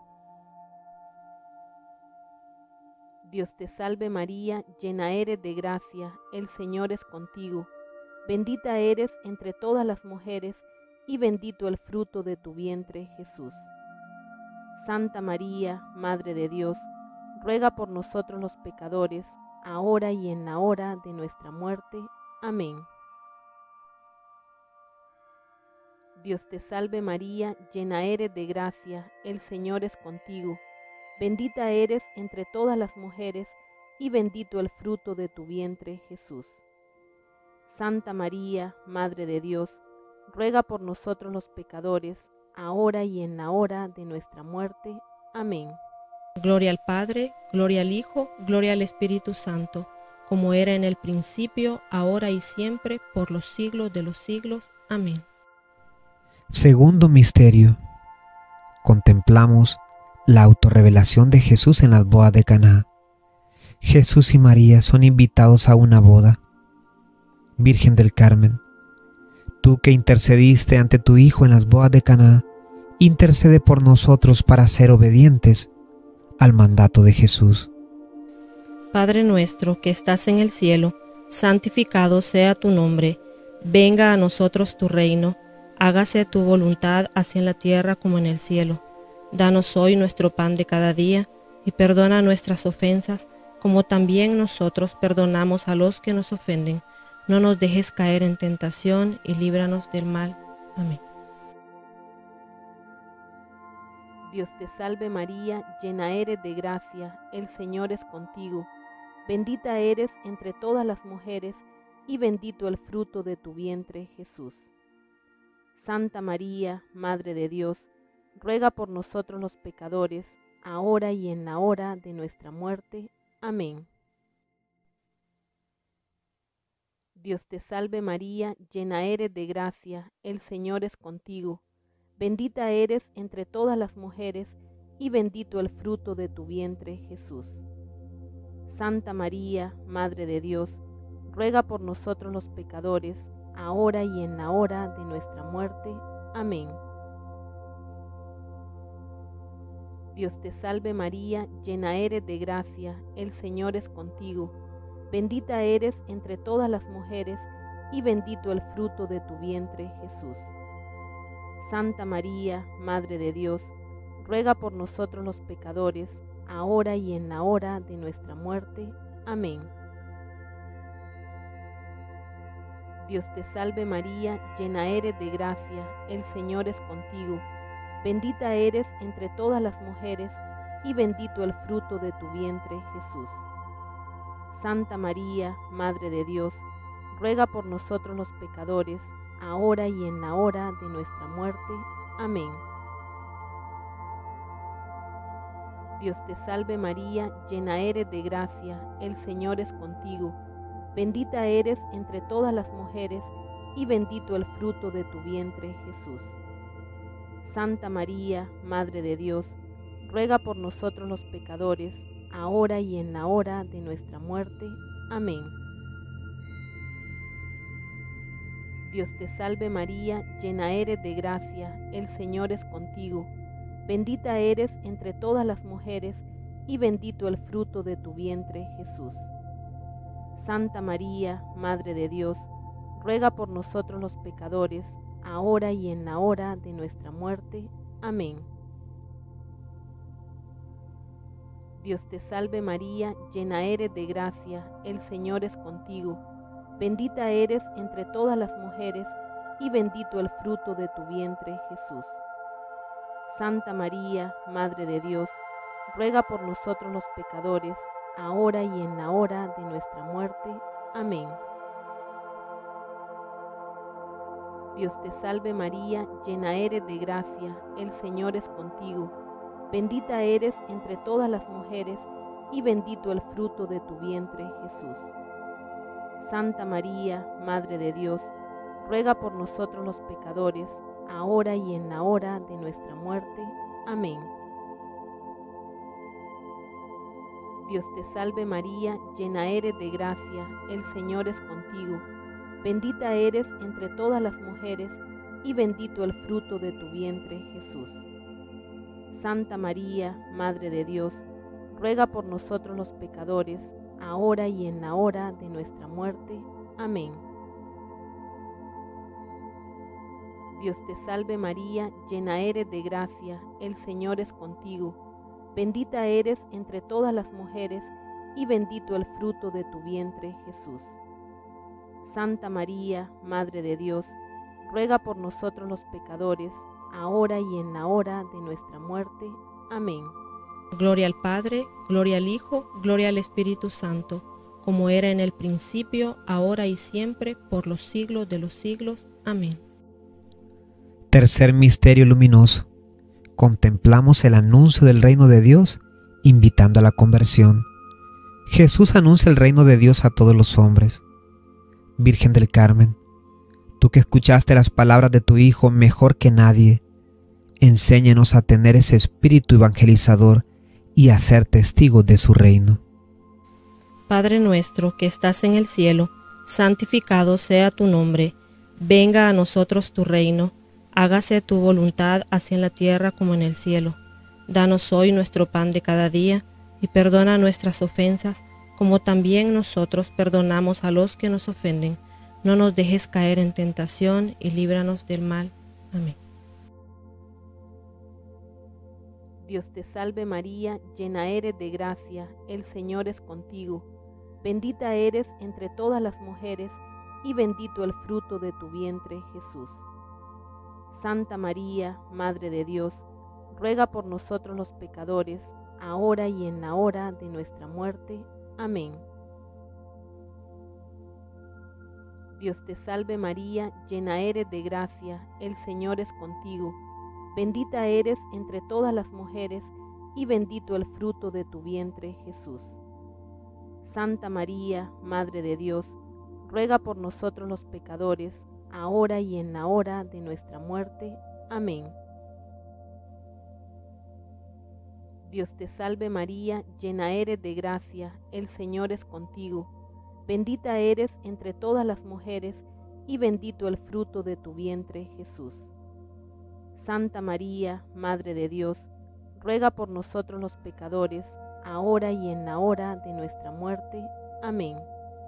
Dios te salve María, llena eres de gracia, el Señor es contigo. Bendita eres entre todas las mujeres, y bendito el fruto de tu vientre, Jesús. Santa María, Madre de Dios, ruega por nosotros los pecadores, ahora y en la hora de nuestra muerte. Amén. Dios te salve María, llena eres de gracia, el Señor es contigo. Bendita eres entre todas las mujeres, y bendito el fruto de tu vientre, Jesús. Santa María, Madre de Dios, ruega por nosotros los pecadores, ahora y en la hora de nuestra muerte. Amén. Gloria al Padre, gloria al Hijo, gloria al Espíritu Santo, como era en el principio, ahora y siempre, por los siglos de los siglos. Amén. Segundo misterio. Contemplamos la autorrevelación de Jesús en las bodas de Caná. Jesús y María son invitados a una boda. Virgen del Carmen, tú que intercediste ante tu Hijo en las bodas de Caná, intercede por nosotros para ser obedientes al mandato de Jesús. Padre nuestro que estás en el cielo, santificado sea tu nombre. Venga a nosotros tu reino. Hágase tu voluntad así en la tierra como en el cielo. Danos hoy nuestro pan de cada día, y perdona nuestras ofensas, como también nosotros perdonamos a los que nos ofenden. No nos dejes caer en tentación, y líbranos del mal. Amén. Dios te salve María, llena eres de gracia, el Señor es contigo. Bendita eres entre todas las mujeres, y bendito el fruto de tu vientre, Jesús. Santa María, Madre de Dios, ruega por nosotros los pecadores, ahora y en la hora de nuestra muerte. Amén. Dios te salve María, llena eres de gracia, el Señor es contigo. Bendita eres entre todas las mujeres, y bendito el fruto de tu vientre, Jesús. Santa María, Madre de Dios, ruega por nosotros los pecadores, ahora y en la hora de nuestra muerte. Amén. Dios te salve María, llena eres de gracia, el Señor es contigo. Bendita eres entre todas las mujeres, y bendito el fruto de tu vientre, Jesús. Santa María, Madre de Dios, ruega por nosotros los pecadores, ahora y en la hora de nuestra muerte. Amén. Dios te salve María, llena eres de gracia, el Señor es contigo. Bendita eres entre todas las mujeres, y bendito el fruto de tu vientre, Jesús. Santa María, Madre de Dios, ruega por nosotros los pecadores, ahora y en la hora de nuestra muerte. Amén. Dios te salve María, llena eres de gracia, el Señor es contigo. Bendita eres entre todas las mujeres, y bendito el fruto de tu vientre, Jesús. Santa María, Madre de Dios, ruega por nosotros los pecadores, ahora y en la hora de nuestra muerte. Amén. Dios te salve María, llena eres de gracia, el Señor es contigo. Bendita eres entre todas las mujeres, y bendito el fruto de tu vientre, Jesús. Santa María, Madre de Dios, ruega por nosotros los pecadores, ahora y en la hora de nuestra muerte. Amén. Dios te salve María, llena eres de gracia, el Señor es contigo. Bendita eres entre todas las mujeres, y bendito el fruto de tu vientre, Jesús. Santa María, Madre de Dios, ruega por nosotros los pecadores, ahora y en la hora de nuestra muerte. Amén. Dios te salve María, llena eres de gracia, el Señor es contigo. Bendita eres entre todas las mujeres, y bendito el fruto de tu vientre, Jesús. Santa María, Madre de Dios, ruega por nosotros los pecadores, ahora y en la hora de nuestra muerte. Amén. Dios te salve María, llena eres de gracia, el Señor es contigo. Bendita eres entre todas las mujeres, y bendito el fruto de tu vientre, Jesús. Santa María, Madre de Dios, ruega por nosotros los pecadores, ahora y en la hora de nuestra muerte. Amén. Dios te salve María, llena eres de gracia, el Señor es contigo. Bendita eres entre todas las mujeres, y bendito el fruto de tu vientre, Jesús. Santa María, Madre de Dios, ruega por nosotros los pecadores, ahora y en la hora de nuestra muerte. Amén. Gloria al Padre, gloria al Hijo, gloria al Espíritu Santo, como era en el principio, ahora y siempre, por los siglos de los siglos. Amén. Tercer misterio luminoso. Contemplamos el anuncio del reino de Dios, invitando a la conversión. Jesús anuncia el reino de Dios a todos los hombres. Virgen del Carmen, tú que escuchaste las palabras de tu Hijo mejor que nadie, enséñanos a tener ese espíritu evangelizador y a ser testigos de su reino. Padre nuestro que estás en el cielo, santificado sea tu nombre. Venga a nosotros tu reino. Hágase tu voluntad así en la tierra como en el cielo. Danos hoy nuestro pan de cada día, y perdona nuestras ofensas, como también nosotros perdonamos a los que nos ofenden. No nos dejes caer en tentación, y líbranos del mal. Amén. Dios te salve María, llena eres de gracia, el Señor es contigo. Bendita eres entre todas las mujeres, y bendito el fruto de tu vientre, Jesús. Santa María, Madre de Dios, ruega por nosotros los pecadores, ahora y en la hora de nuestra muerte. Amén. Dios te salve María, llena eres de gracia, el Señor es contigo. Bendita eres entre todas las mujeres, y bendito el fruto de tu vientre, Jesús. Santa María, Madre de Dios, ruega por nosotros los pecadores, ahora y en la hora de nuestra muerte. Amén. Dios te salve María, llena eres de gracia, el Señor es contigo. Bendita eres entre todas las mujeres, y bendito el fruto de tu vientre, Jesús. Santa María, Madre de Dios, ruega por nosotros los pecadores, ahora y en la hora de nuestra muerte. Amén.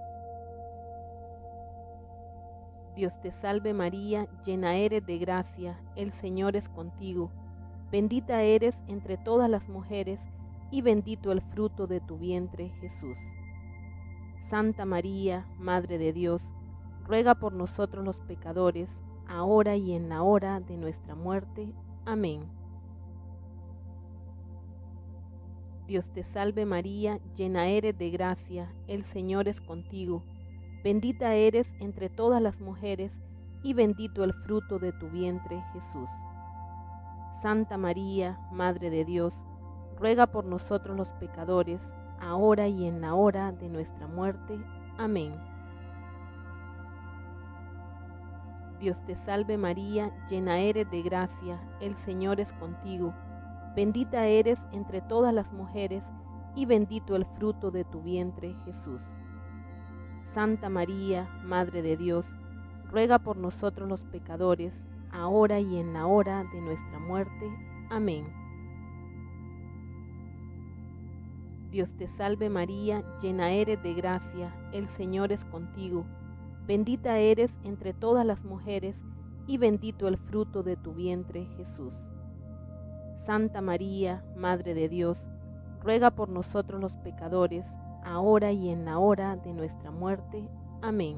Dios te salve María, llena eres de gracia, el Señor es contigo. Bendita eres entre todas las mujeres, y bendito el fruto de tu vientre, Jesús. Santa María, Madre de Dios, ruega por nosotros los pecadores, ahora y en la hora de nuestra muerte. Amén. Dios te salve María, llena eres de gracia, el Señor es contigo. Bendita eres entre todas las mujeres, y bendito el fruto de tu vientre, Jesús. Santa María, Madre de Dios, ruega por nosotros los pecadores, ahora y en la hora de nuestra muerte. Amén. Dios te salve María, llena eres de gracia, el Señor es contigo. Bendita eres entre todas las mujeres, y bendito el fruto de tu vientre, Jesús. Santa María, Madre de Dios, ruega por nosotros los pecadores, ahora y en la hora de nuestra muerte. Amén. Dios te salve María, llena eres de gracia, el Señor es contigo. Bendita eres entre todas las mujeres, y bendito el fruto de tu vientre, Jesús. Santa María, Madre de Dios, ruega por nosotros los pecadores, ahora y en la hora de nuestra muerte. Amén.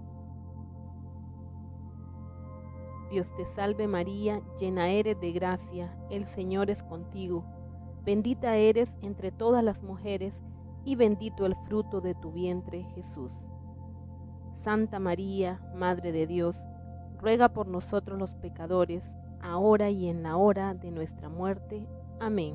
Dios te salve María, llena eres de gracia, el Señor es contigo. Bendita eres entre todas las mujeres, y bendito el fruto de tu vientre, Jesús. Santa María, Madre de Dios, ruega por nosotros los pecadores, ahora y en la hora de nuestra muerte. Amén.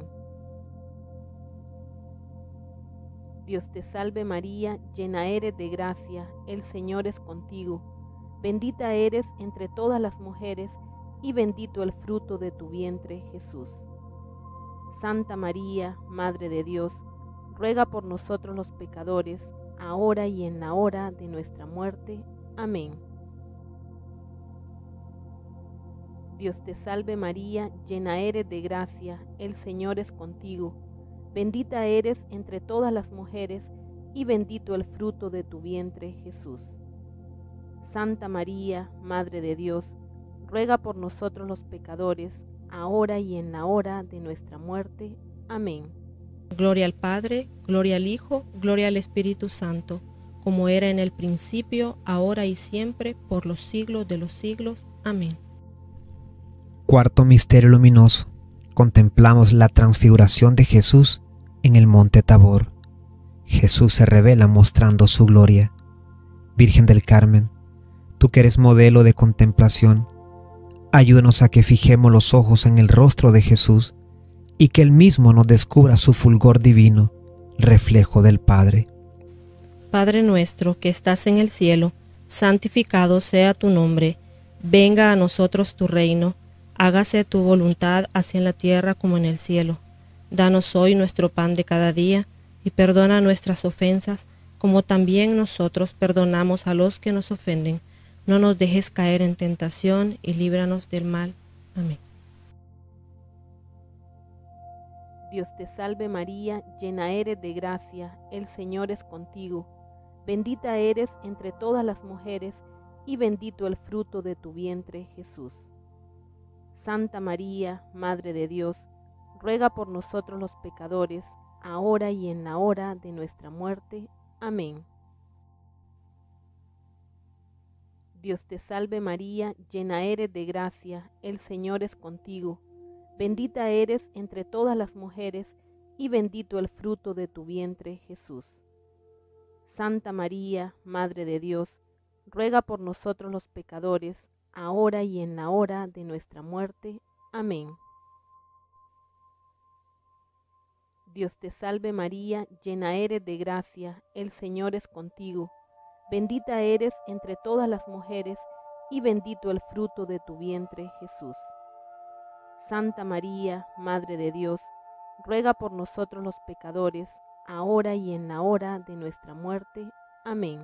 Dios te salve María, llena eres de gracia, el Señor es contigo. Bendita eres entre todas las mujeres, y bendito el fruto de tu vientre, Jesús. Santa María, Madre de Dios, ruega por nosotros los pecadores, ahora y en la hora de nuestra muerte. Amén. Dios te salve María, llena eres de gracia, el Señor es contigo. Bendita eres entre todas las mujeres, y bendito el fruto de tu vientre, Jesús. Santa María, Madre de Dios, ruega por nosotros los pecadores, ahora y en la hora de nuestra muerte. Amén. Gloria al Padre, gloria al Hijo, gloria al Espíritu Santo, como era en el principio, ahora y siempre, por los siglos de los siglos. Amén. Cuarto misterio luminoso. Contemplamos la transfiguración de Jesús en el monte Tabor. Jesús se revela mostrando su gloria. Virgen del Carmen, tú que eres modelo de contemplación, ayúdanos a que fijemos los ojos en el rostro de Jesús y que Él mismo nos descubra su fulgor divino, reflejo del Padre. Padre nuestro que estás en el cielo, santificado sea tu nombre. Venga a nosotros tu reino. Hágase tu voluntad así en la tierra como en el cielo. Danos hoy nuestro pan de cada día, y perdona nuestras ofensas, como también nosotros perdonamos a los que nos ofenden. No nos dejes caer en tentación, y líbranos del mal. Amén. Dios te salve María, llena eres de gracia, el Señor es contigo. Bendita eres entre todas las mujeres, y bendito el fruto de tu vientre, Jesús. Santa María, Madre de Dios, ruega por nosotros los pecadores, ahora y en la hora de nuestra muerte. Amén. Dios te salve María, llena eres de gracia, el Señor es contigo. Bendita eres entre todas las mujeres, y bendito el fruto de tu vientre, Jesús. Santa María, Madre de Dios, ruega por nosotros los pecadores, ahora y en la hora de nuestra muerte. Amén. Dios te salve María, llena eres de gracia, el Señor es contigo. Bendita eres entre todas las mujeres, y bendito el fruto de tu vientre, Jesús. Santa María, Madre de Dios, ruega por nosotros los pecadores, ahora y en la hora de nuestra muerte. Amén.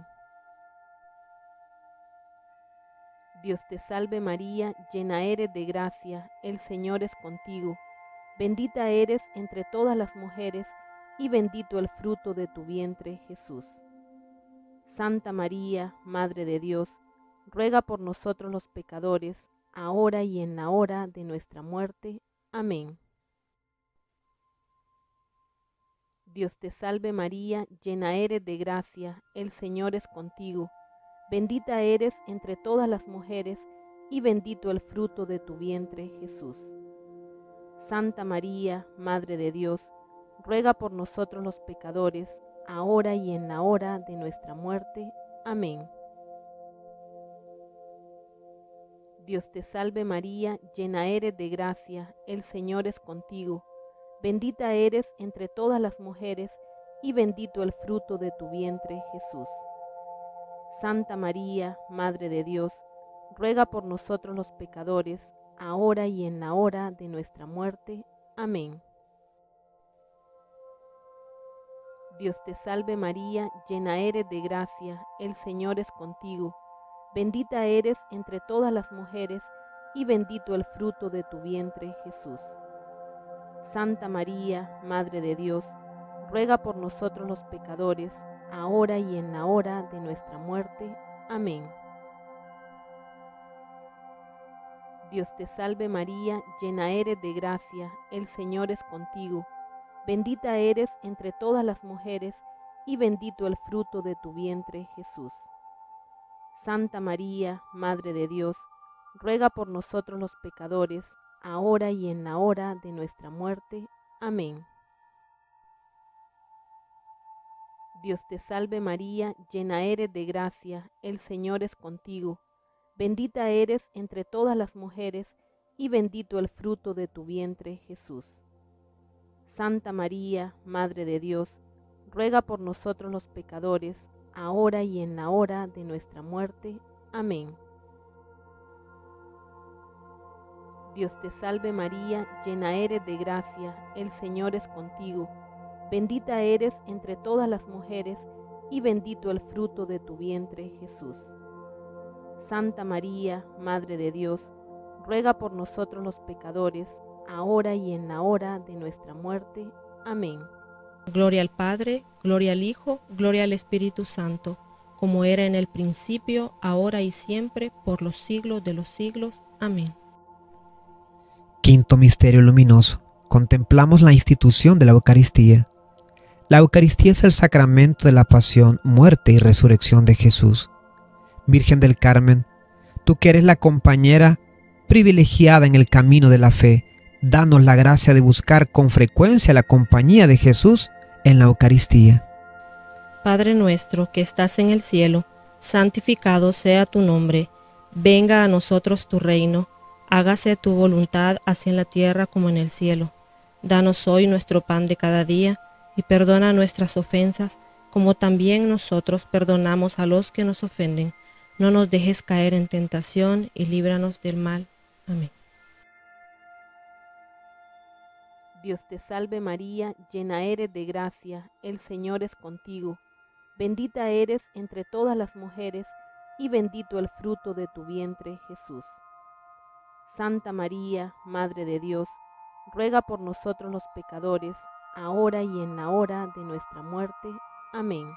Dios te salve María, llena eres de gracia, el Señor es contigo. Bendita eres entre todas las mujeres, y bendito el fruto de tu vientre, Jesús. Santa María, Madre de Dios, ruega por nosotros los pecadores, ahora y en la hora de nuestra muerte. Amén. Dios te salve María, llena eres de gracia, el Señor es contigo. Bendita eres entre todas las mujeres, y bendito el fruto de tu vientre, Jesús. Santa María, Madre de Dios, ruega por nosotros los pecadores, ahora y en la hora de nuestra muerte. Amén. Dios te salve María, llena eres de gracia, el Señor es contigo. Bendita eres entre todas las mujeres, y bendito el fruto de tu vientre, Jesús. Santa María, Madre de Dios, ruega por nosotros los pecadores, ahora y en la hora de nuestra muerte. Amén. Dios te salve María, llena eres de gracia, el Señor es contigo. Bendita eres entre todas las mujeres, y bendito el fruto de tu vientre, Jesús. Santa María, Madre de Dios, ruega por nosotros los pecadores, ahora y en la hora de nuestra muerte. Amén. Dios te salve María, llena eres de gracia, el Señor es contigo. Bendita eres entre todas las mujeres, y bendito el fruto de tu vientre, Jesús. Santa María, Madre de Dios, ruega por nosotros los pecadores, ahora y en la hora de nuestra muerte. Amén. Dios te salve María, llena eres de gracia, el Señor es contigo. Bendita eres entre todas las mujeres, y bendito el fruto de tu vientre, Jesús. Santa María, Madre de Dios, ruega por nosotros los pecadores, ahora y en la hora de nuestra muerte. Amén. Dios te salve María, llena eres de gracia, el Señor es contigo. Bendita eres entre todas las mujeres, y bendito el fruto de tu vientre, Jesús. Santa María, Madre de Dios, ruega por nosotros los pecadores, ahora y en la hora de nuestra muerte. Amén. Gloria al Padre, gloria al Hijo, gloria al Espíritu Santo, como era en el principio, ahora y siempre, por los siglos de los siglos. Amén. Quinto misterio luminoso. Contemplamos la institución de la Eucaristía. La Eucaristía es el sacramento de la pasión, muerte y resurrección de Jesús. Virgen del Carmen, tú que eres la compañera privilegiada en el camino de la fe, danos la gracia de buscar con frecuencia la compañía de Jesús en la Eucaristía. Padre nuestro que estás en el cielo, santificado sea tu nombre. Venga a nosotros tu reino. Hágase tu voluntad así en la tierra como en el cielo. Danos hoy nuestro pan de cada día, y perdona nuestras ofensas, como también nosotros perdonamos a los que nos ofenden. No nos dejes caer en tentación, y líbranos del mal. Amén. Dios te salve María, llena eres de gracia, el Señor es contigo. Bendita eres entre todas las mujeres, y bendito el fruto de tu vientre, Jesús. Santa María, Madre de Dios, ruega por nosotros los pecadores, ahora y en la hora de nuestra muerte. Amén.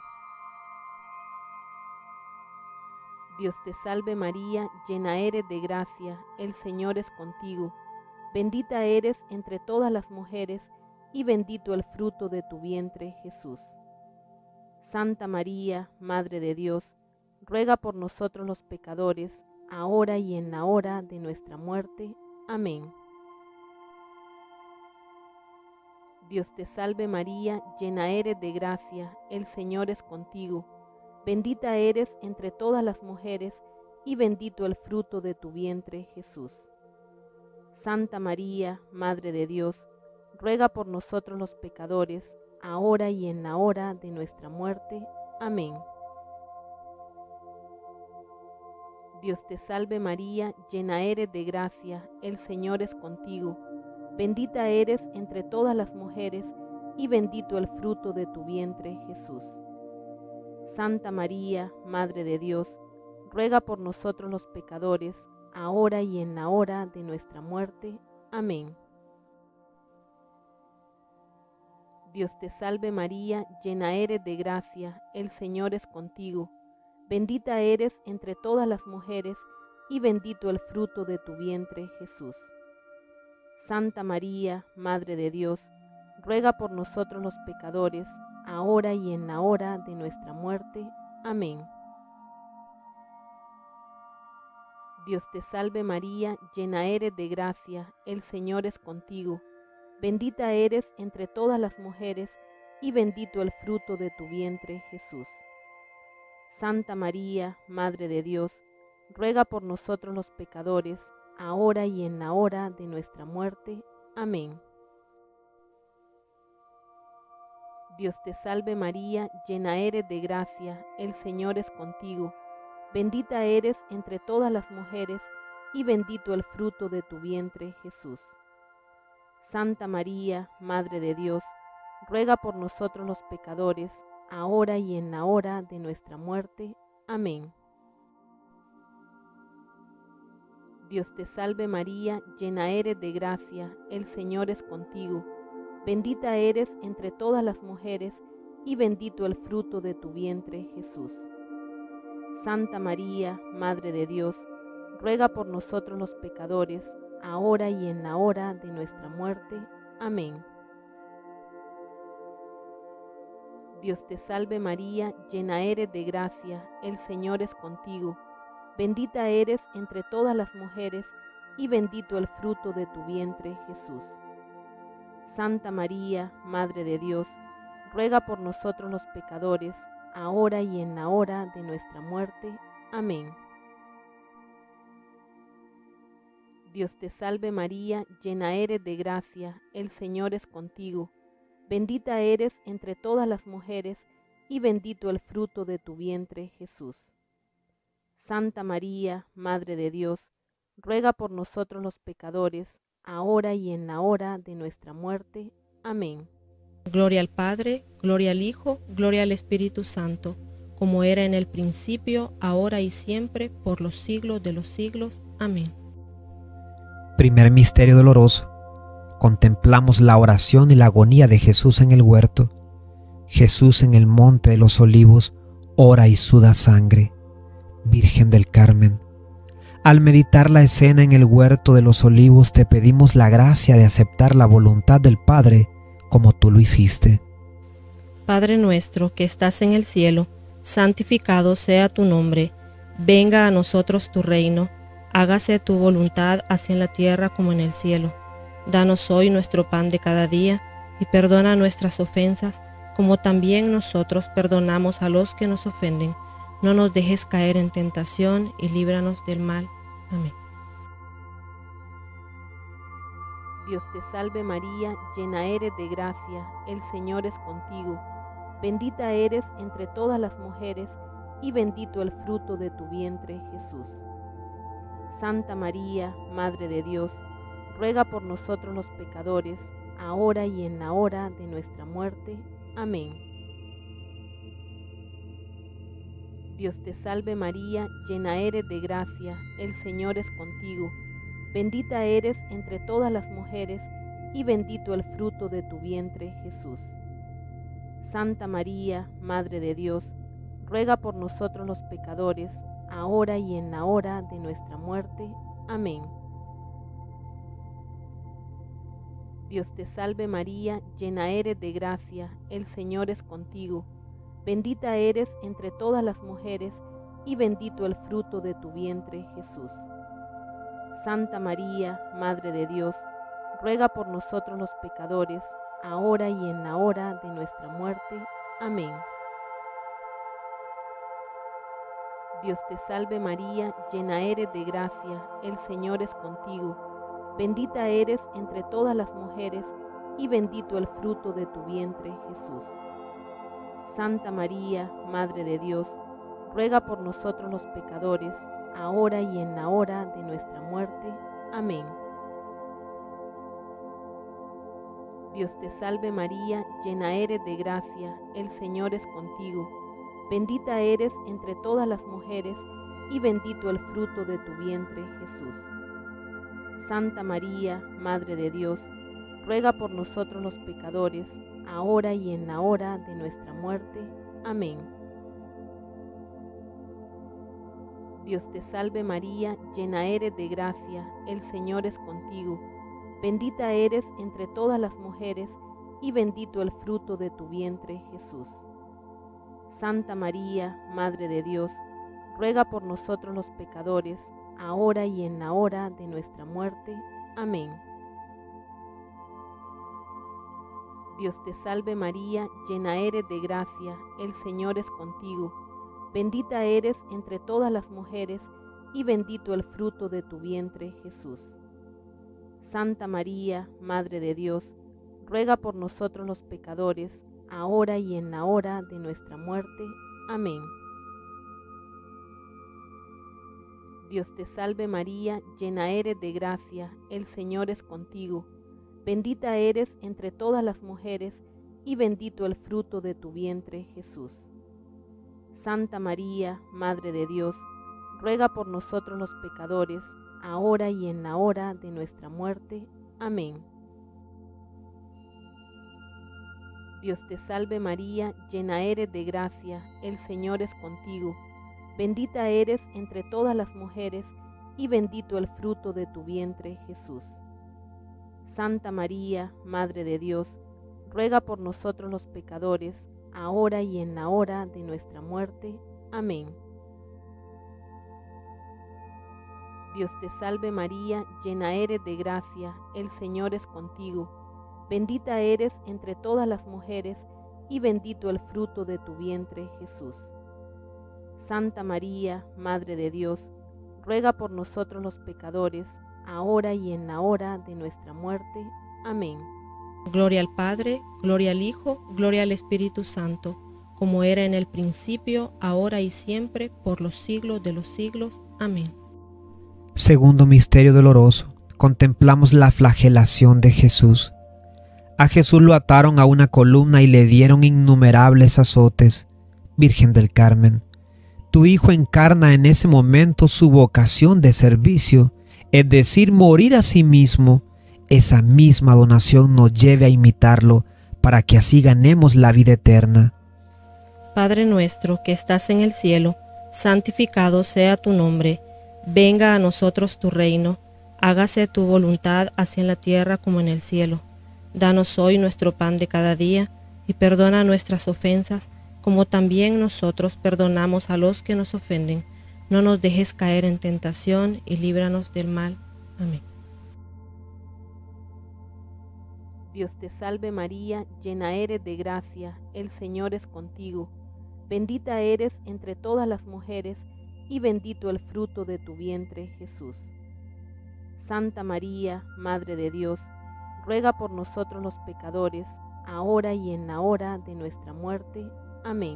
Dios te salve María, llena eres de gracia, el Señor es contigo. Bendita eres entre todas las mujeres, y bendito el fruto de tu vientre, Jesús. Santa María, Madre de Dios, ruega por nosotros los pecadores, ahora y en la hora de nuestra muerte. Amén. Dios te salve María, llena eres de gracia, el Señor es contigo. Bendita eres entre todas las mujeres, y bendito el fruto de tu vientre, Jesús. Santa María, Madre de Dios, ruega por nosotros los pecadores, ahora y en la hora de nuestra muerte. Amén. Dios te salve María, llena eres de gracia, el Señor es contigo. Bendita eres entre todas las mujeres, y bendito el fruto de tu vientre, Jesús. Santa María, Madre de Dios, ruega por nosotros los pecadores, ahora y en la hora de nuestra muerte. Amén. Dios te salve María, llena eres de gracia, el Señor es contigo. Bendita eres entre todas las mujeres, y bendito el fruto de tu vientre, Jesús. Santa María, Madre de Dios, ruega por nosotros los pecadores, ahora y en la hora de nuestra muerte. Amén. Dios te salve María, llena eres de gracia, el Señor es contigo. Bendita eres entre todas las mujeres, y bendito el fruto de tu vientre, Jesús. Santa María, Madre de Dios, ruega por nosotros los pecadores, ahora y en la hora de nuestra muerte. Amén. Dios te salve María, llena eres de gracia, el Señor es contigo. Bendita eres entre todas las mujeres, y bendito el fruto de tu vientre, Jesús. Santa María, Madre de Dios, ruega por nosotros los pecadores, ahora y en la hora de nuestra muerte. Amén. Dios te salve María, llena eres de gracia, el Señor es contigo. Bendita eres entre todas las mujeres, y bendito el fruto de tu vientre, Jesús. Santa María, Madre de Dios, ruega por nosotros los pecadores, ahora y en la hora de nuestra muerte. Amén. Dios te salve María, llena eres de gracia, el Señor es contigo. Bendita eres entre todas las mujeres, y bendito el fruto de tu vientre, Jesús. Santa María, Madre de Dios, ruega por nosotros los pecadores, ahora y en la hora de nuestra muerte. Amén. Dios te salve María, llena eres de gracia, el Señor es contigo. Bendita eres entre todas las mujeres, y bendito el fruto de tu vientre, Jesús. Santa María, Madre de Dios, ruega por nosotros los pecadores, ahora y en la hora de nuestra muerte. Amén. Gloria al Padre, gloria al Hijo, gloria al Espíritu Santo, como era en el principio, ahora y siempre, por los siglos de los siglos. Amén. Primer misterio doloroso. Contemplamos la oración y la agonía de Jesús en el huerto. Jesús en el monte de los olivos ora y suda sangre. Virgen del Carmen, al meditar la escena en el huerto de los olivos te pedimos la gracia de aceptar la voluntad del Padre como tú lo hiciste. Padre nuestro que estás en el cielo, santificado sea tu nombre. Venga a nosotros tu reino. Hágase tu voluntad así en la tierra como en el cielo. Danos hoy nuestro pan de cada día, y perdona nuestras ofensas, como también nosotros perdonamos a los que nos ofenden. No nos dejes caer en tentación, y líbranos del mal. Amén. Dios te salve María, llena eres de gracia, el Señor es contigo. Bendita eres entre todas las mujeres, y bendito el fruto de tu vientre, Jesús. Santa María, Madre de Dios, ruega por nosotros los pecadores, ahora y en la hora de nuestra muerte. Amén. Dios te salve María, llena eres de gracia, el Señor es contigo. Bendita eres entre todas las mujeres, y bendito el fruto de tu vientre, Jesús. Santa María, Madre de Dios, ruega por nosotros los pecadores, ahora y en la hora de nuestra muerte. Amén. Dios te salve María, llena eres de gracia, el Señor es contigo. Bendita eres entre todas las mujeres, y bendito el fruto de tu vientre, Jesús. Santa María, Madre de Dios, ruega por nosotros los pecadores, ahora y en la hora de nuestra muerte. Amén. Dios te salve María, llena eres de gracia, el Señor es contigo. Bendita eres entre todas las mujeres, y bendito el fruto de tu vientre, Jesús. Santa María, Madre de Dios, ruega por nosotros los pecadores, ahora y en la hora de nuestra muerte. Amén. Dios te salve María, llena eres de gracia, el Señor es contigo. Bendita eres entre todas las mujeres, y bendito el fruto de tu vientre, Jesús. Santa María, Madre de Dios, ruega por nosotros los pecadores, ahora y en la hora de nuestra muerte. Amén. Dios te salve María, llena eres de gracia, el Señor es contigo. Bendita eres entre todas las mujeres, y bendito el fruto de tu vientre, Jesús. Santa María, Madre de Dios, ruega por nosotros los pecadores, ahora y en la hora de nuestra muerte. Amén. Dios te salve María, llena eres de gracia, el Señor es contigo. Bendita eres entre todas las mujeres, y bendito el fruto de tu vientre, Jesús. Santa María, Madre de Dios, ruega por nosotros los pecadores, ahora y en la hora de nuestra muerte. Amén. Dios te salve María, llena eres de gracia, el Señor es contigo. Bendita eres entre todas las mujeres, y bendito el fruto de tu vientre, Jesús. Santa María, Madre de Dios, ruega por nosotros los pecadores, ahora y en la hora de nuestra muerte. Amén. Dios te salve María, llena eres de gracia, el Señor es contigo. Bendita eres entre todas las mujeres, y bendito el fruto de tu vientre, Jesús. Santa María, Madre de Dios, ruega por nosotros los pecadores, ahora y en la hora de nuestra muerte. Amén. Dios te salve María, llena eres de gracia, el Señor es contigo. Bendita eres entre todas las mujeres, y bendito el fruto de tu vientre, Jesús. Santa María, Madre de Dios, ruega por nosotros los pecadores, ahora y en la hora de nuestra muerte. Amén. Gloria al Padre, gloria al Hijo, gloria al Espíritu Santo, como era en el principio, ahora y siempre, por los siglos de los siglos. Amén. Segundo misterio doloroso, contemplamos la flagelación de Jesús. A Jesús lo ataron a una columna y le dieron innumerables azotes. Virgen del Carmen, tu Hijo encarna en ese momento su vocación de servicio, es decir, morir a sí mismo. Esa misma donación nos lleve a imitarlo, para que así ganemos la vida eterna. Padre nuestro que estás en el cielo, santificado sea tu nombre. Venga a nosotros tu reino. Hágase tu voluntad, así en la tierra como en el cielo. Danos hoy nuestro pan de cada día, y perdona nuestras ofensas, como también nosotros perdonamos a los que nos ofenden. No nos dejes caer en tentación, y líbranos del mal. Amén. Dios te salve María, llena eres de gracia, el Señor es contigo. Bendita eres entre todas las mujeres, y bendito el fruto de tu vientre, Jesús. Santa María, Madre de Dios, ruega por nosotros los pecadores, ahora y en la hora de nuestra muerte. Amén.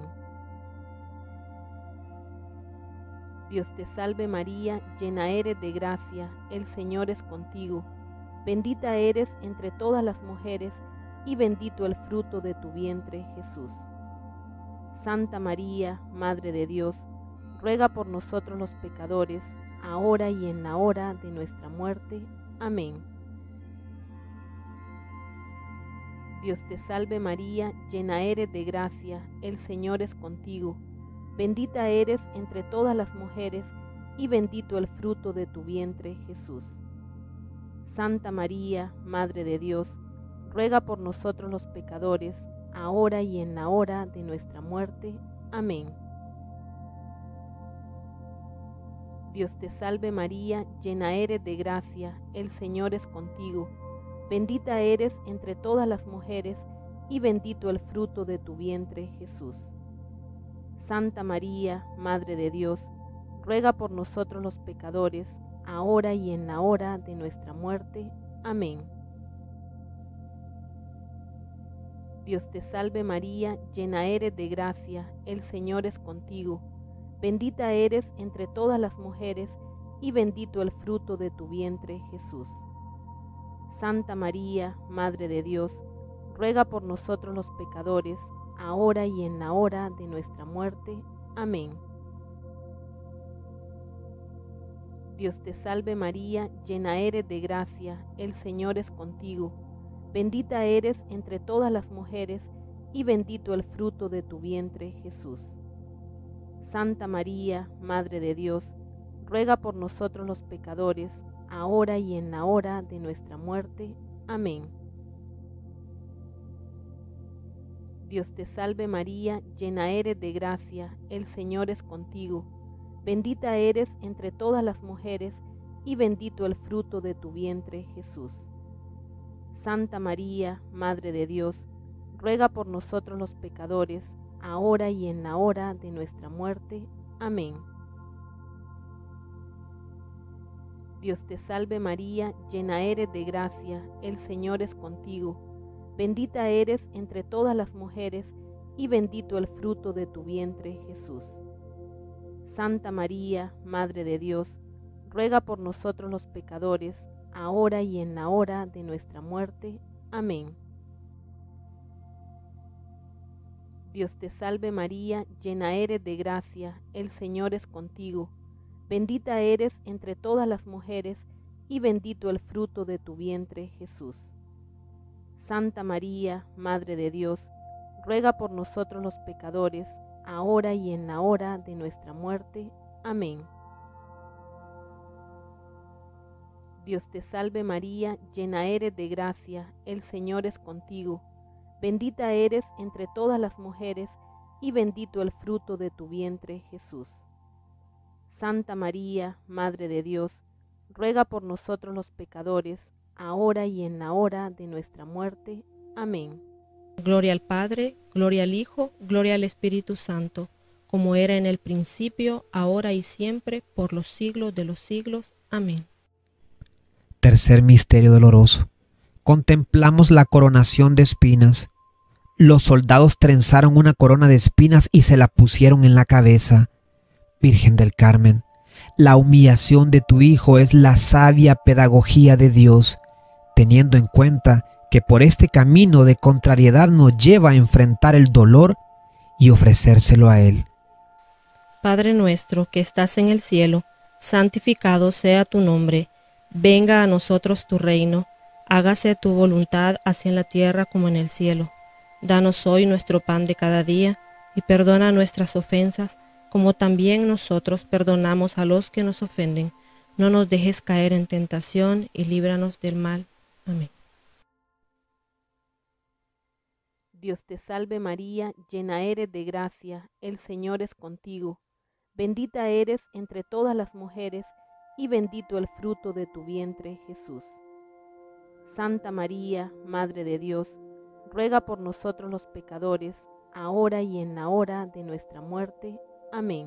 Dios te salve María, llena eres de gracia, el Señor es contigo. Bendita eres entre todas las mujeres, y bendito el fruto de tu vientre, Jesús. Santa María, Madre de Dios, ruega por nosotros los pecadores, ahora y en la hora de nuestra muerte. Amén. Dios te salve María, llena eres de gracia, el Señor es contigo. Bendita eres entre todas las mujeres, y bendito el fruto de tu vientre, Jesús. Santa María, Madre de Dios, ruega por nosotros los pecadores, ahora y en la hora de nuestra muerte. Amén. Dios te salve María, llena eres de gracia, el Señor es contigo. Bendita eres entre todas las mujeres, y bendito el fruto de tu vientre, Jesús. Santa María, Madre de Dios, ruega por nosotros los pecadores, ahora y en la hora de nuestra muerte. Amén. Dios te salve María, llena eres de gracia, el Señor es contigo. Bendita eres entre todas las mujeres, y bendito el fruto de tu vientre, Jesús. Santa María, Madre de Dios, ruega por nosotros los pecadores, ahora y en la hora de nuestra muerte. Amén. Dios te salve María, llena eres de gracia, el Señor es contigo. Bendita eres entre todas las mujeres, y bendito el fruto de tu vientre, Jesús. Santa María, Madre de Dios, ruega por nosotros los pecadores, ahora y en la hora de nuestra muerte. Amén. Dios te salve María, llena eres de gracia, el Señor es contigo. Bendita eres entre todas las mujeres, y bendito el fruto de tu vientre, Jesús. Santa María, Madre de Dios, ruega por nosotros los pecadores, ahora y en la hora de nuestra muerte. Amén. Dios te salve María, llena eres de gracia, el Señor es contigo. Bendita eres entre todas las mujeres, y bendito el fruto de tu vientre, Jesús. Santa María, Madre de Dios, ruega por nosotros los pecadores, ahora y en la hora de nuestra muerte. Amén. Dios te salve María, llena eres de gracia, el Señor es contigo. Bendita eres entre todas las mujeres, y bendito el fruto de tu vientre, Jesús. Santa María, Madre de Dios, ruega por nosotros los pecadores, ahora y en la hora de nuestra muerte. Amén. Dios te salve María, llena eres de gracia, el Señor es contigo. Bendita eres entre todas las mujeres, y bendito el fruto de tu vientre, Jesús. Santa María, Madre de Dios, ruega por nosotros los pecadores, ahora y en la hora de nuestra muerte. Amén. Gloria al Padre, gloria al Hijo, gloria al Espíritu Santo, como era en el principio, ahora y siempre, por los siglos de los siglos. Amén. Tercer misterio doloroso. Contemplamos la coronación de espinas. Los soldados trenzaron una corona de espinas y se la pusieron en la cabeza. Virgen del Carmen, la humillación de tu Hijo es la sabia pedagogía de Dios, teniendo en cuenta que por este camino de contrariedad nos lleva a enfrentar el dolor y ofrecérselo a Él. Padre nuestro que estás en el cielo, santificado sea tu nombre. Venga a nosotros tu reino. Hágase tu voluntad así en la tierra como en el cielo. Danos hoy nuestro pan de cada día, y perdona nuestras ofensas, como también nosotros perdonamos a los que nos ofenden. No nos dejes caer en tentación, y líbranos del mal. Amén. Dios te salve María, llena eres de gracia, el Señor es contigo. Bendita eres entre todas las mujeres, y bendito el fruto de tu vientre, Jesús. Santa María, Madre de Dios, ruega por nosotros los pecadores, ahora y en la hora de nuestra muerte. Amén.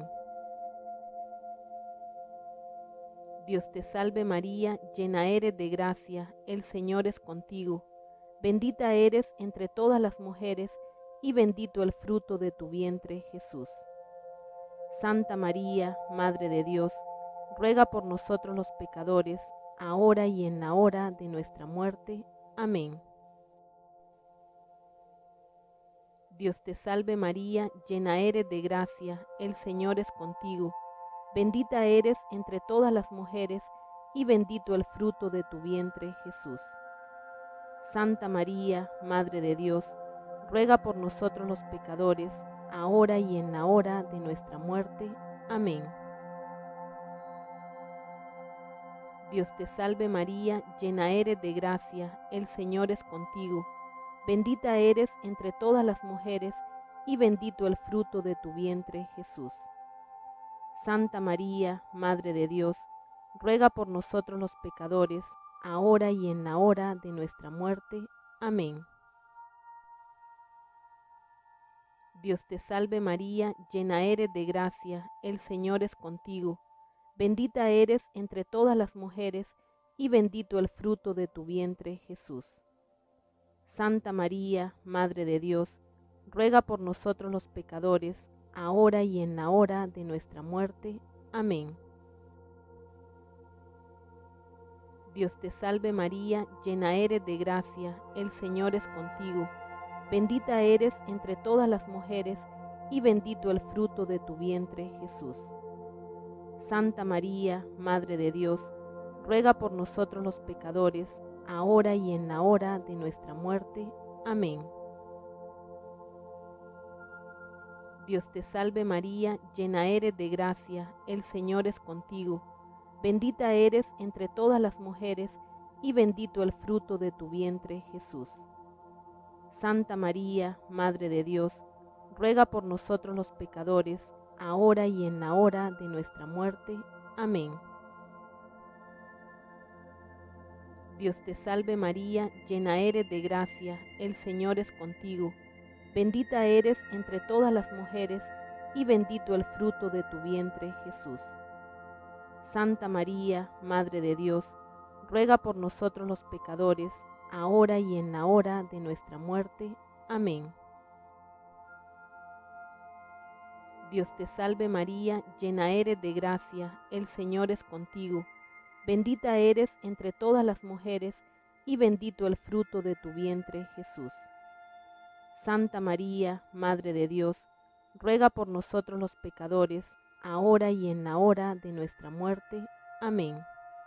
Dios te salve María, llena eres de gracia, el Señor es contigo. Bendita eres entre todas las mujeres, y bendito el fruto de tu vientre, Jesús. Santa María, Madre de Dios, ruega por nosotros los pecadores, ahora y en la hora de nuestra muerte. Amén. Dios te salve María, llena eres de gracia, el Señor es contigo. Bendita eres entre todas las mujeres, y bendito el fruto de tu vientre, Jesús. Santa María, Madre de Dios, ruega por nosotros los pecadores, ahora y en la hora de nuestra muerte. Amén. Dios te salve María, llena eres de gracia, el Señor es contigo. Bendita eres entre todas las mujeres, y bendito el fruto de tu vientre, Jesús. Santa María, Madre de Dios, ruega por nosotros los pecadores, ahora y en la hora de nuestra muerte. Amén. Dios te salve María, llena eres de gracia, el Señor es contigo. Bendita eres entre todas las mujeres, y bendito el fruto de tu vientre, Jesús. Santa María, Madre de Dios, ruega por nosotros los pecadores, ahora y en la hora de nuestra muerte. Amén. Dios te salve María, llena eres de gracia, el Señor es contigo. Bendita eres entre todas las mujeres, y bendito el fruto de tu vientre, Jesús. Santa María, Madre de Dios, ruega por nosotros los pecadores, ahora y en la hora de nuestra muerte. Amén. Dios te salve María, llena eres de gracia, el Señor es contigo. Bendita eres entre todas las mujeres, y bendito el fruto de tu vientre, Jesús. Santa María, Madre de Dios, ruega por nosotros los pecadores, ahora y en la hora de nuestra muerte. Amén. Dios te salve María, llena eres de gracia, el Señor es contigo. Bendita eres entre todas las mujeres, y bendito el fruto de tu vientre, Jesús. Santa María, Madre de Dios, ruega por nosotros los pecadores, ahora y en la hora de nuestra muerte. Amén. Dios te salve María, llena eres de gracia, el Señor es contigo. Bendita eres entre todas las mujeres, y bendito el fruto de tu vientre, Jesús. Santa María, Madre de Dios, ruega por nosotros los pecadores, ahora y en la hora de nuestra muerte. Amén.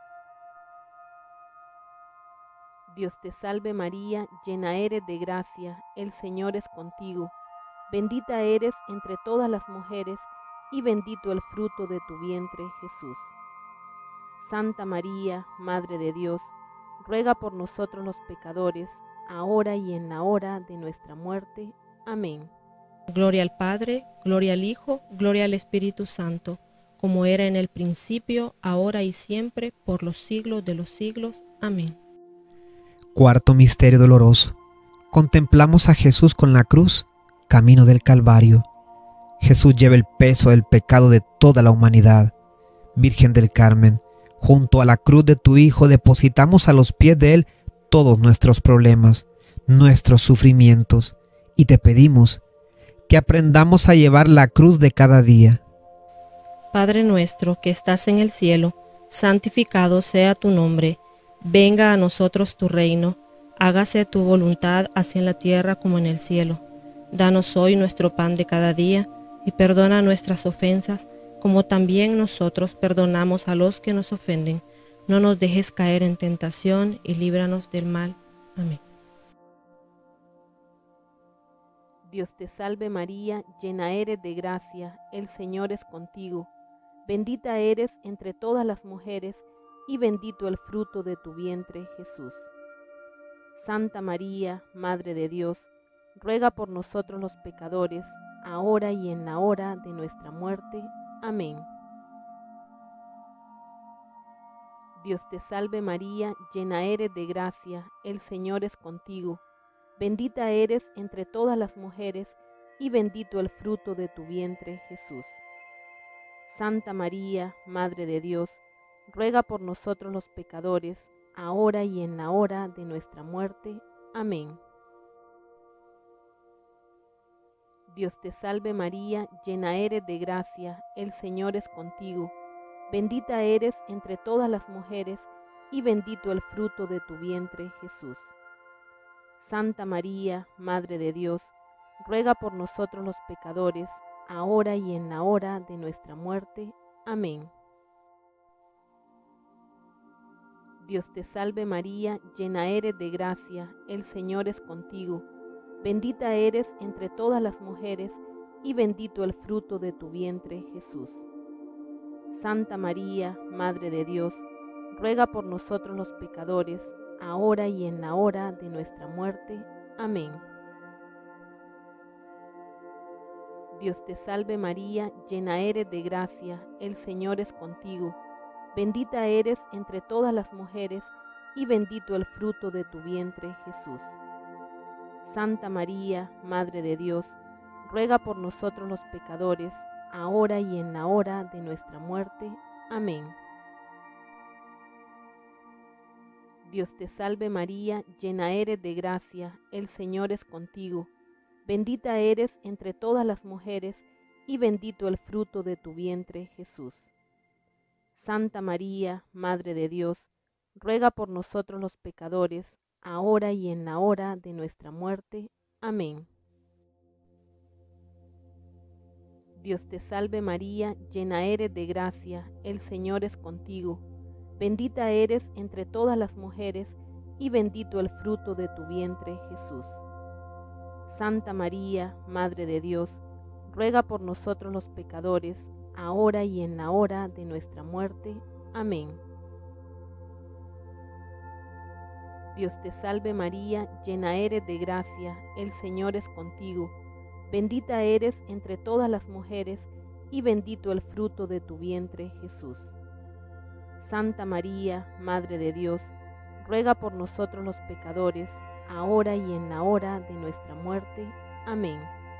Dios te salve María, llena eres de gracia, el Señor es contigo. Bendita eres entre todas las mujeres, y bendito el fruto de tu vientre, Jesús. Santa María, Madre de Dios, ruega por nosotros los pecadores, ahora y en la hora de nuestra muerte. Amén. Gloria al Padre, gloria al Hijo, gloria al Espíritu Santo, como era en el principio, ahora y siempre, por los siglos de los siglos. Amén. Cuarto misterio doloroso. Contemplamos a Jesús con la cruz, camino del Calvario. Jesús lleva el peso del pecado de toda la humanidad. Virgen del Carmen, junto a la cruz de tu Hijo depositamos a los pies de Él todos nuestros problemas, nuestros sufrimientos, y te pedimos que aprendamos a llevar la cruz de cada día. Padre nuestro que estás en el cielo, santificado sea tu nombre. Venga a nosotros tu reino, hágase tu voluntad así en la tierra como en el cielo. Danos hoy nuestro pan de cada día, y perdona nuestras ofensas, como también nosotros perdonamos a los que nos ofenden. No nos dejes caer en tentación, y líbranos del mal. Amén. Dios te salve María, llena eres de gracia, el Señor es contigo. Bendita eres entre todas las mujeres, y bendito el fruto de tu vientre, Jesús. Santa María, Madre de Dios, ruega por nosotros los pecadores, ahora y en la hora de nuestra muerte. Amén. Dios te salve María, llena eres de gracia, el Señor es contigo. Bendita eres entre todas las mujeres, y bendito el fruto de tu vientre, Jesús. Santa María, Madre de Dios, ruega por nosotros los pecadores, ahora y en la hora de nuestra muerte. Amén. Dios te salve María, llena eres de gracia, el Señor es contigo. Bendita eres entre todas las mujeres, y bendito el fruto de tu vientre, Jesús. Santa María, Madre de Dios, ruega por nosotros los pecadores, ahora y en la hora de nuestra muerte. Amén. Dios te salve María, llena eres de gracia, el Señor es contigo. Bendita eres entre todas las mujeres, y bendito el fruto de tu vientre, Jesús. Santa María, Madre de Dios, ruega por nosotros los pecadores, ahora y en la hora de nuestra muerte. Amén. Dios te salve María, llena eres de gracia, el Señor es contigo. Bendita eres entre todas las mujeres, y bendito el fruto de tu vientre, Jesús. Santa María, Madre de Dios, ruega por nosotros los pecadores, ahora y en la hora de nuestra muerte. Amén. Dios te salve María, llena eres de gracia, el Señor es contigo. Bendita eres entre todas las mujeres, y bendito el fruto de tu vientre, Jesús. Santa María, Madre de Dios, ruega por nosotros los pecadores, ahora y en la hora de nuestra muerte. Amén. Dios te salve María, llena eres de gracia, el Señor es contigo. Bendita eres entre todas las mujeres, y bendito el fruto de tu vientre, Jesús. Santa María, Madre de Dios, ruega por nosotros los pecadores, ahora y en la hora de nuestra muerte. Amén. Dios te salve María, llena eres de gracia, el Señor es contigo. Bendita eres entre todas las mujeres, y bendito el fruto de tu vientre, Jesús. Santa María, Madre de Dios, ruega por nosotros los pecadores, ahora y en la hora de nuestra muerte. Amén.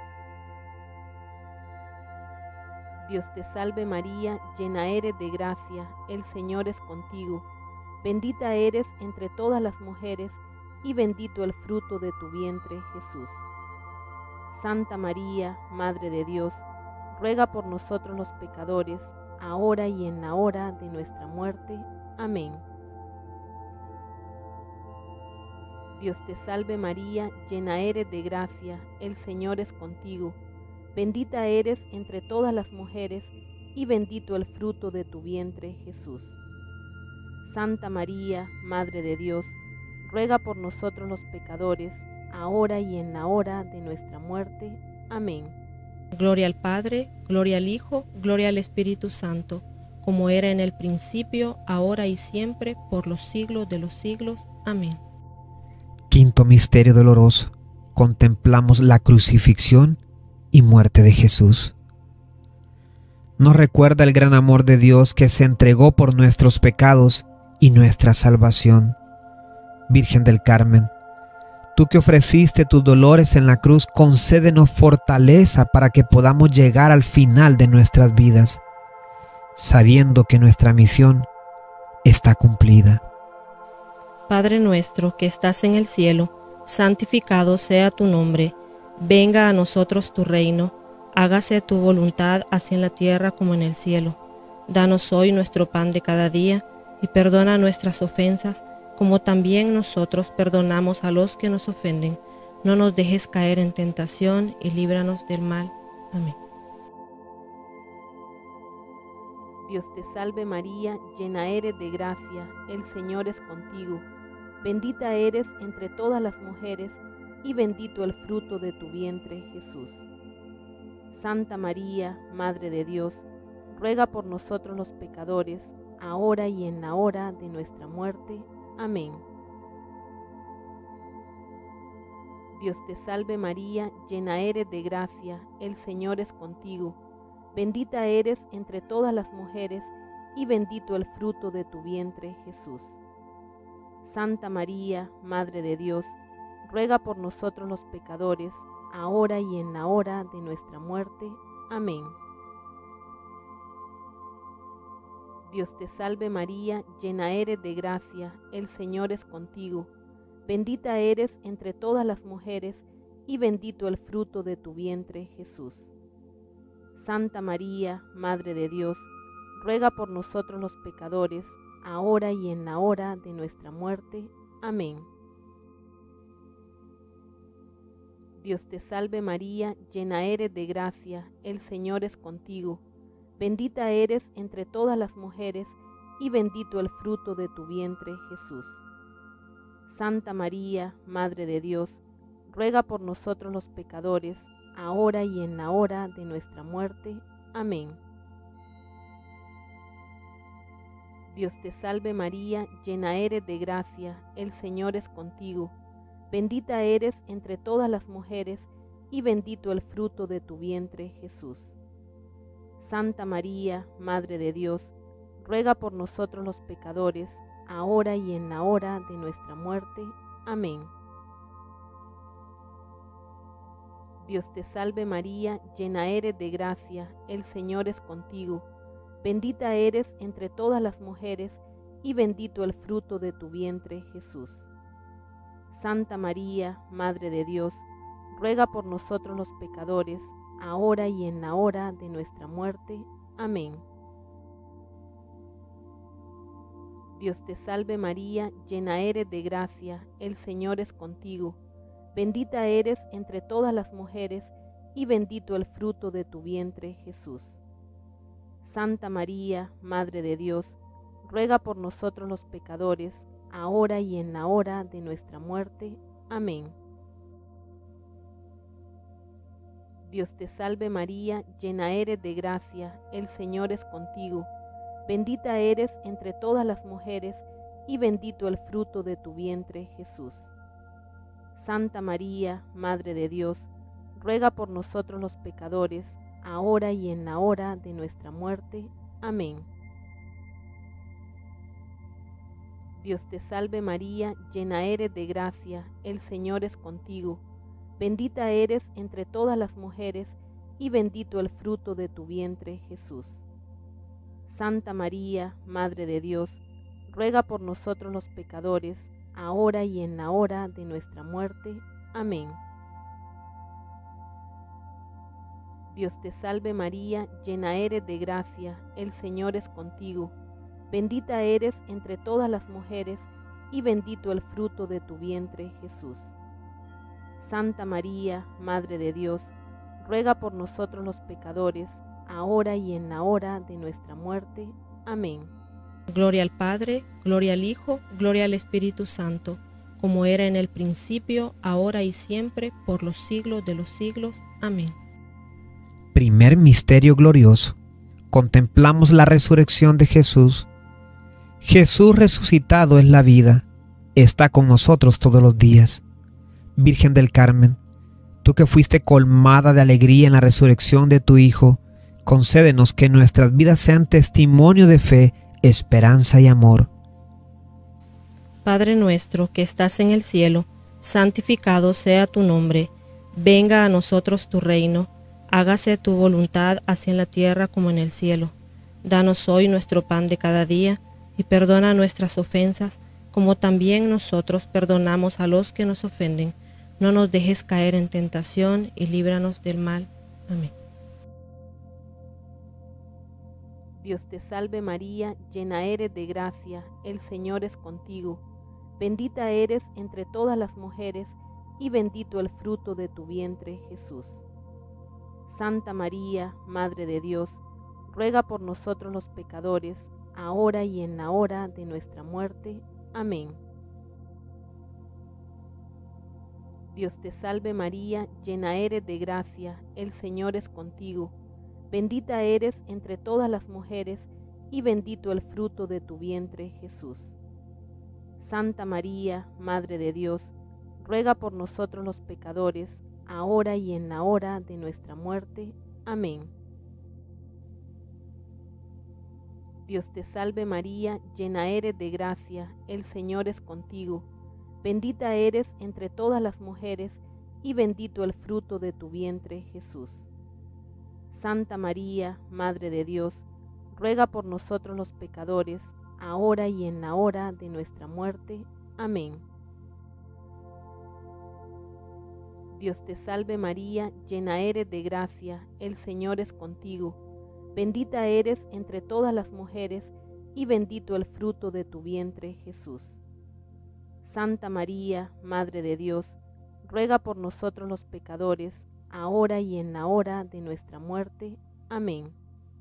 Dios te salve María, llena eres de gracia, el Señor es contigo. Bendita eres entre todas las mujeres, y bendito el fruto de tu vientre, Jesús. Santa María, Madre de Dios, ruega por nosotros los pecadores, ahora y en la hora de nuestra muerte. Amén. Dios te salve María, llena eres de gracia, el Señor es contigo. Bendita eres entre todas las mujeres, y bendito el fruto de tu vientre, Jesús. Santa María, Madre de Dios, ruega por nosotros los pecadores, ahora y en la hora de nuestra muerte. Amén. Gloria al Padre, gloria al Hijo, gloria al Espíritu Santo, como era en el principio, ahora y siempre, por los siglos de los siglos. Amén. Quinto misterio doloroso. Contemplamos la crucifixión y muerte de Jesús. Nos recuerda el gran amor de Dios que se entregó por nuestros pecados y nuestra salvación. Virgen del Carmen, tú que ofreciste tus dolores en la cruz, concédenos fortaleza para que podamos llegar al final de nuestras vidas, sabiendo que nuestra misión está cumplida. Padre nuestro que estás en el cielo, santificado sea tu nombre. Venga a nosotros tu reino. Hágase tu voluntad, así en la tierra como en el cielo. Danos hoy nuestro pan de cada día, y perdona nuestras ofensas, como también nosotros perdonamos a los que nos ofenden. No nos dejes caer en tentación, y líbranos del mal. Amén. Dios te salve María, llena eres de gracia, el Señor es contigo. Bendita eres entre todas las mujeres, y bendito el fruto de tu vientre, Jesús. Santa María, Madre de Dios, ruega por nosotros los pecadores, ahora y en la hora de nuestra muerte. Amén. Dios te salve María, llena eres de gracia, el Señor es contigo. Bendita eres entre todas las mujeres, y bendito el fruto de tu vientre, Jesús. Santa María, Madre de Dios, ruega por nosotros los pecadores, ahora y en la hora de nuestra muerte. Amén. Dios te salve María, llena eres de gracia, el Señor es contigo. Bendita eres entre todas las mujeres, y bendito el fruto de tu vientre, Jesús. Santa María, Madre de Dios, ruega por nosotros los pecadores, ahora y en la hora de nuestra muerte. Amén. Dios te salve María, llena eres de gracia, el Señor es contigo. Bendita eres entre todas las mujeres, y bendito el fruto de tu vientre, Jesús. Santa María, Madre de Dios, ruega por nosotros los pecadores, ahora y en la hora de nuestra muerte. Amén. Dios te salve María, llena eres de gracia, el Señor es contigo. Bendita eres entre todas las mujeres, y bendito el fruto de tu vientre, Jesús. Santa María, Madre de Dios, ruega por nosotros los pecadores, ahora y en la hora de nuestra muerte. Amén. Dios te salve María, llena eres de gracia, el Señor es contigo. Bendita eres entre todas las mujeres, y bendito el fruto de tu vientre, Jesús. Santa María, Madre de Dios, ruega por nosotros los pecadores, ahora y en la hora de nuestra muerte. Amén. Dios te salve María, llena eres de gracia, el Señor es contigo. Bendita eres entre todas las mujeres, y bendito el fruto de tu vientre, Jesús. Santa María, Madre de Dios, ruega por nosotros los pecadores, ahora y en la hora de nuestra muerte. Amén. Dios te salve María, llena eres de gracia, el Señor es contigo. Bendita eres entre todas las mujeres, y bendito el fruto de tu vientre, Jesús. Santa María, Madre de Dios, ruega por nosotros los pecadores, ahora y en la hora de nuestra muerte. Amén. Dios te salve María, llena eres de gracia, el Señor es contigo. Bendita eres entre todas las mujeres, y bendito el fruto de tu vientre, Jesús. Santa María, Madre de Dios, ruega por nosotros los pecadores, ahora y en la hora de nuestra muerte. Amén. Dios te salve María, llena eres de gracia, el Señor es contigo. Bendita eres entre todas las mujeres, y bendito el fruto de tu vientre, Jesús. Santa María, Madre de Dios, ruega por nosotros los pecadores, ahora y en la hora de nuestra muerte. Amén. Gloria al Padre, gloria al Hijo, gloria al Espíritu Santo, como era en el principio, ahora y siempre, por los siglos de los siglos. Amén. Primer misterio glorioso. Contemplamos la resurrección de Jesús. Jesús resucitado es la vida, está con nosotros todos los días. Virgen del Carmen, tú que fuiste colmada de alegría en la resurrección de tu Hijo, concédenos que nuestras vidas sean testimonio de fe, esperanza y amor. Padre nuestro que estás en el cielo, santificado sea tu nombre. Venga a nosotros tu reino. Hágase tu voluntad así en la tierra como en el cielo. Danos hoy nuestro pan de cada día, y perdona nuestras ofensas, como también nosotros perdonamos a los que nos ofenden. No nos dejes caer en tentación, y líbranos del mal. Amén. Dios te salve María, llena eres de gracia, el Señor es contigo. Bendita eres entre todas las mujeres, y bendito el fruto de tu vientre, Jesús. Santa María, Madre de Dios, ruega por nosotros los pecadores, ahora y en la hora de nuestra muerte. Amén. Dios te salve María, llena eres de gracia, el Señor es contigo. Bendita eres entre todas las mujeres, y bendito el fruto de tu vientre, Jesús. Santa María, Madre de Dios, ruega por nosotros los pecadores, ahora y en la hora de nuestra muerte. Amén. Dios te salve María, llena eres de gracia, el Señor es contigo. Bendita eres entre todas las mujeres, y bendito el fruto de tu vientre, Jesús. Santa María, Madre de Dios, ruega por nosotros los pecadores, ahora y en la hora de nuestra muerte. Amén. Dios te salve María, llena eres de gracia, el Señor es contigo. Bendita eres entre todas las mujeres, y bendito el fruto de tu vientre, Jesús. Santa María, Madre de Dios, ruega por nosotros los pecadores, ahora y en la hora de nuestra muerte. Amén.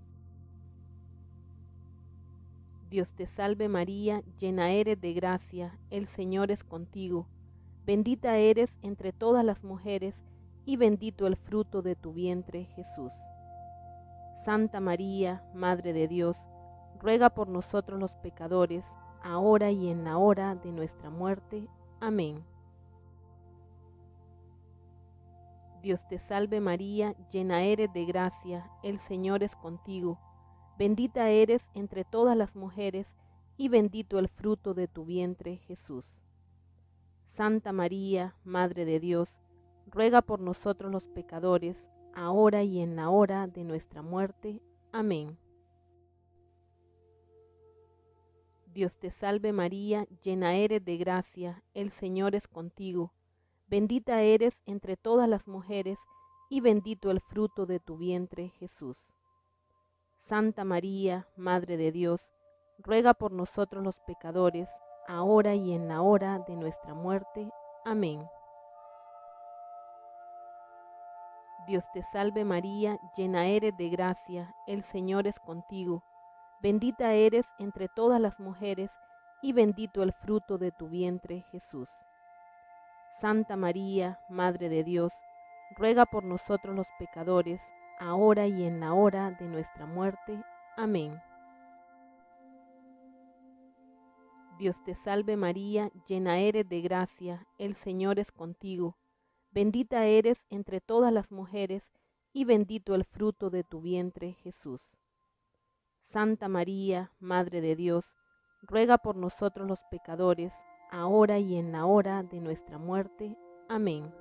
Dios te salve María, llena eres de gracia, el Señor es contigo. Bendita eres entre todas las mujeres, y bendito el fruto de tu vientre, Jesús. Santa María, Madre de Dios, ruega por nosotros los pecadores, ahora y en la hora de nuestra muerte. Amén. Dios te salve María, llena eres de gracia, el Señor es contigo. Bendita eres entre todas las mujeres, y bendito el fruto de tu vientre, Jesús. Santa María, Madre de Dios, ruega por nosotros los pecadores, ahora y en la hora de nuestra muerte. Amén. Dios te salve María, llena eres de gracia, el Señor es contigo. Bendita eres entre todas las mujeres, y bendito el fruto de tu vientre, Jesús. Santa María, Madre de Dios, ruega por nosotros los pecadores, ahora y en la hora de nuestra muerte. Amén. Dios te salve María, llena eres de gracia, el Señor es contigo. Bendita eres entre todas las mujeres, y bendito el fruto de tu vientre, Jesús. Santa María, Madre de Dios, ruega por nosotros los pecadores, ahora y en la hora de nuestra muerte. Amén. Dios te salve María, llena eres de gracia, el Señor es contigo. Bendita eres entre todas las mujeres, y bendito el fruto de tu vientre, Jesús. Santa María, Madre de Dios, ruega por nosotros los pecadores, ahora y en la hora de nuestra muerte. Amén.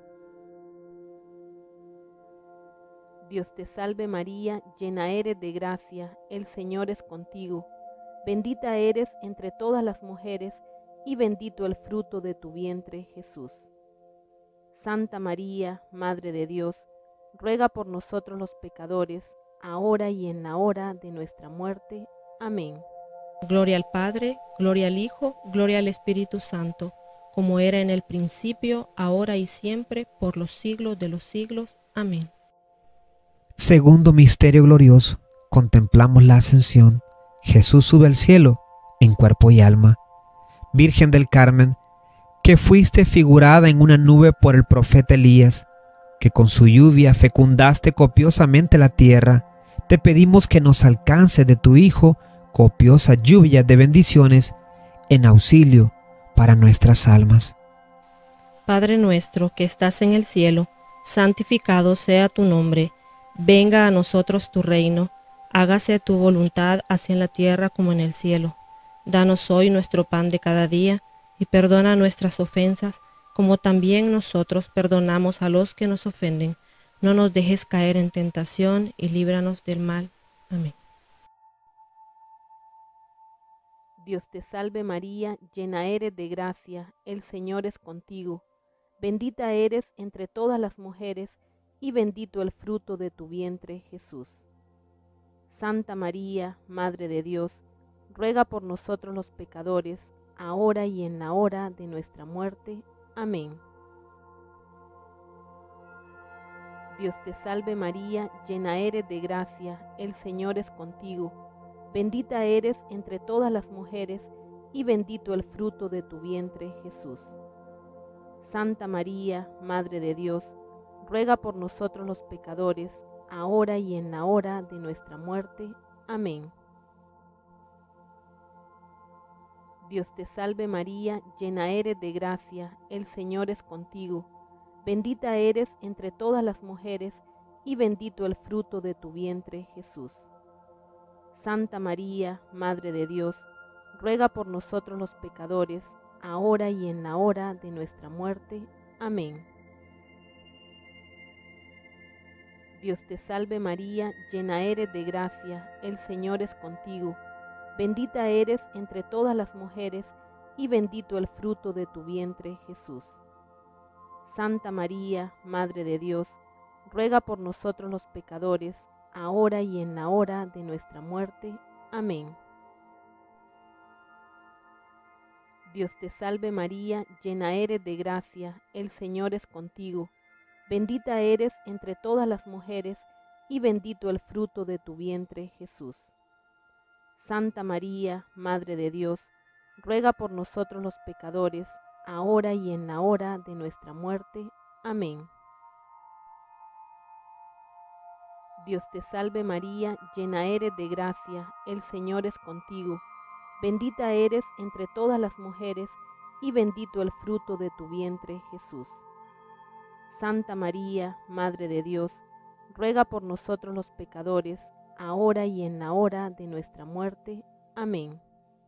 Dios te salve María, llena eres de gracia, el Señor es contigo. Bendita eres entre todas las mujeres, y bendito el fruto de tu vientre, Jesús. Santa María, Madre de Dios, ruega por nosotros los pecadores, ahora y en la hora de nuestra muerte. Amén. Gloria al Padre, gloria al Hijo, gloria al Espíritu Santo, como era en el principio, ahora y siempre, por los siglos de los siglos. Amén. Segundo misterio glorioso, contemplamos la ascensión. Jesús sube al cielo, en cuerpo y alma. Virgen del Carmen, que fuiste figurada en una nube por el profeta Elías, que con su lluvia fecundaste copiosamente la tierra, te pedimos que nos alcance de tu Hijo copiosa lluvia de bendiciones en auxilio para nuestras almas. Padre nuestro que estás en el cielo, santificado sea tu nombre. Venga a nosotros tu reino. Hágase tu voluntad así en la tierra como en el cielo. Danos hoy nuestro pan de cada día, y perdona nuestras ofensas, como también nosotros perdonamos a los que nos ofenden. No nos dejes caer en tentación, y líbranos del mal. Amén. Dios te salve María, llena eres de gracia, el Señor es contigo. Bendita eres entre todas las mujeres, y bendito el fruto de tu vientre, Jesús. Santa María, Madre de Dios, ruega por nosotros los pecadores, ahora y en la hora de nuestra muerte. Amén. Dios te salve María, llena eres de gracia, el Señor es contigo. Bendita eres entre todas las mujeres, y bendito el fruto de tu vientre, Jesús. Santa María, Madre de Dios, ruega por nosotros los pecadores, ahora y en la hora de nuestra muerte. Amén. Dios te salve María, llena eres de gracia, el Señor es contigo. Bendita eres entre todas las mujeres, y bendito el fruto de tu vientre, Jesús. Santa María, Madre de Dios, ruega por nosotros los pecadores, ahora y en la hora de nuestra muerte. Amén. Dios te salve María, llena eres de gracia, el Señor es contigo. Bendita eres entre todas las mujeres, y bendito el fruto de tu vientre, Jesús. Santa María, Madre de Dios, ruega por nosotros los pecadores, ahora y en la hora de nuestra muerte. Amén. Dios te salve María, llena eres de gracia, el Señor es contigo. Bendita eres entre todas las mujeres, y bendito el fruto de tu vientre, Jesús. Santa María, Madre de Dios, ruega por nosotros los pecadores, ahora y en la hora de nuestra muerte. Amén. Dios te salve María, llena eres de gracia, el Señor es contigo. Bendita eres entre todas las mujeres, y bendito el fruto de tu vientre, Jesús. Santa María, Madre de Dios, ruega por nosotros los pecadores, ahora y en la hora de nuestra muerte. Amén.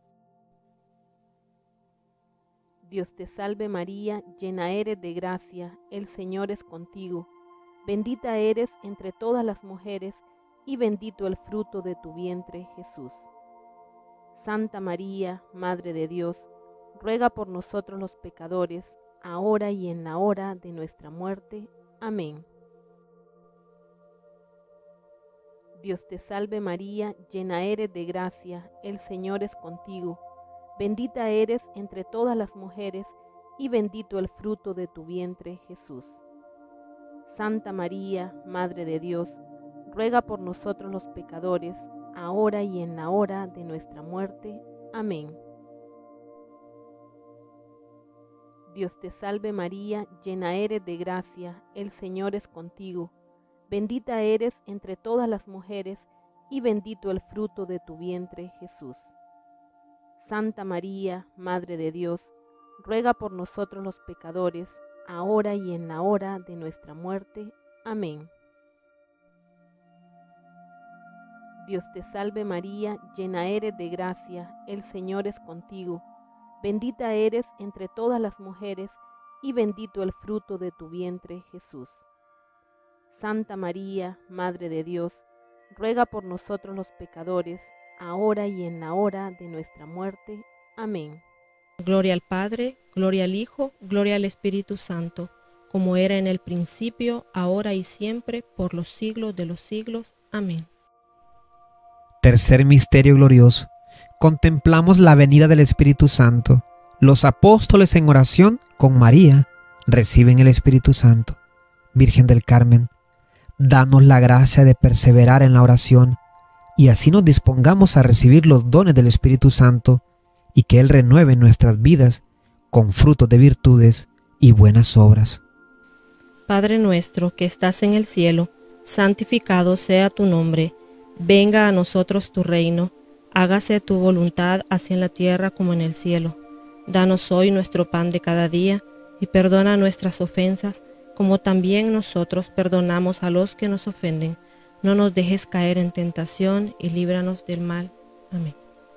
Dios te salve María, llena eres de gracia, el Señor es contigo. Bendita eres entre todas las mujeres, y bendito el fruto de tu vientre, Jesús. Santa María, Madre de Dios, ruega por nosotros los pecadores, ahora y en la hora de nuestra muerte. Amén. Dios te salve María, llena eres de gracia, el Señor es contigo. Bendita eres entre todas las mujeres, y bendito el fruto de tu vientre, Jesús. Santa María, Madre de Dios, ruega por nosotros los pecadores, ahora y en la hora de nuestra muerte. Amén. Dios te salve María, llena eres de gracia, el Señor es contigo. Bendita eres entre todas las mujeres, y bendito el fruto de tu vientre, Jesús. Santa María, Madre de Dios, ruega por nosotros los pecadores, ahora y en la hora de nuestra muerte. Amén. Dios te salve María, llena eres de gracia, el Señor es contigo. Bendita eres entre todas las mujeres, y bendito el fruto de tu vientre, Jesús. Santa María, Madre de Dios, ruega por nosotros los pecadores, ahora y en la hora de nuestra muerte. Amén. Gloria al Padre, gloria al Hijo, gloria al Espíritu Santo, como era en el principio, ahora y siempre, por los siglos de los siglos. Amén. Tercer misterio glorioso. Contemplamos la venida del Espíritu Santo. Los apóstoles en oración con María reciben el Espíritu Santo. Virgen del Carmen, danos la gracia de perseverar en la oración y así nos dispongamos a recibir los dones del Espíritu Santo y que Él renueve nuestras vidas con frutos de virtudes y buenas obras. Padre nuestro que estás en el cielo, santificado sea tu nombre. Venga a nosotros tu reino. Hágase tu voluntad así en la tierra como en el cielo. Danos hoy nuestro pan de cada día y perdona nuestras ofensas, como también nosotros perdonamos a los que nos ofenden. No nos dejes caer en tentación y líbranos del mal. Amén.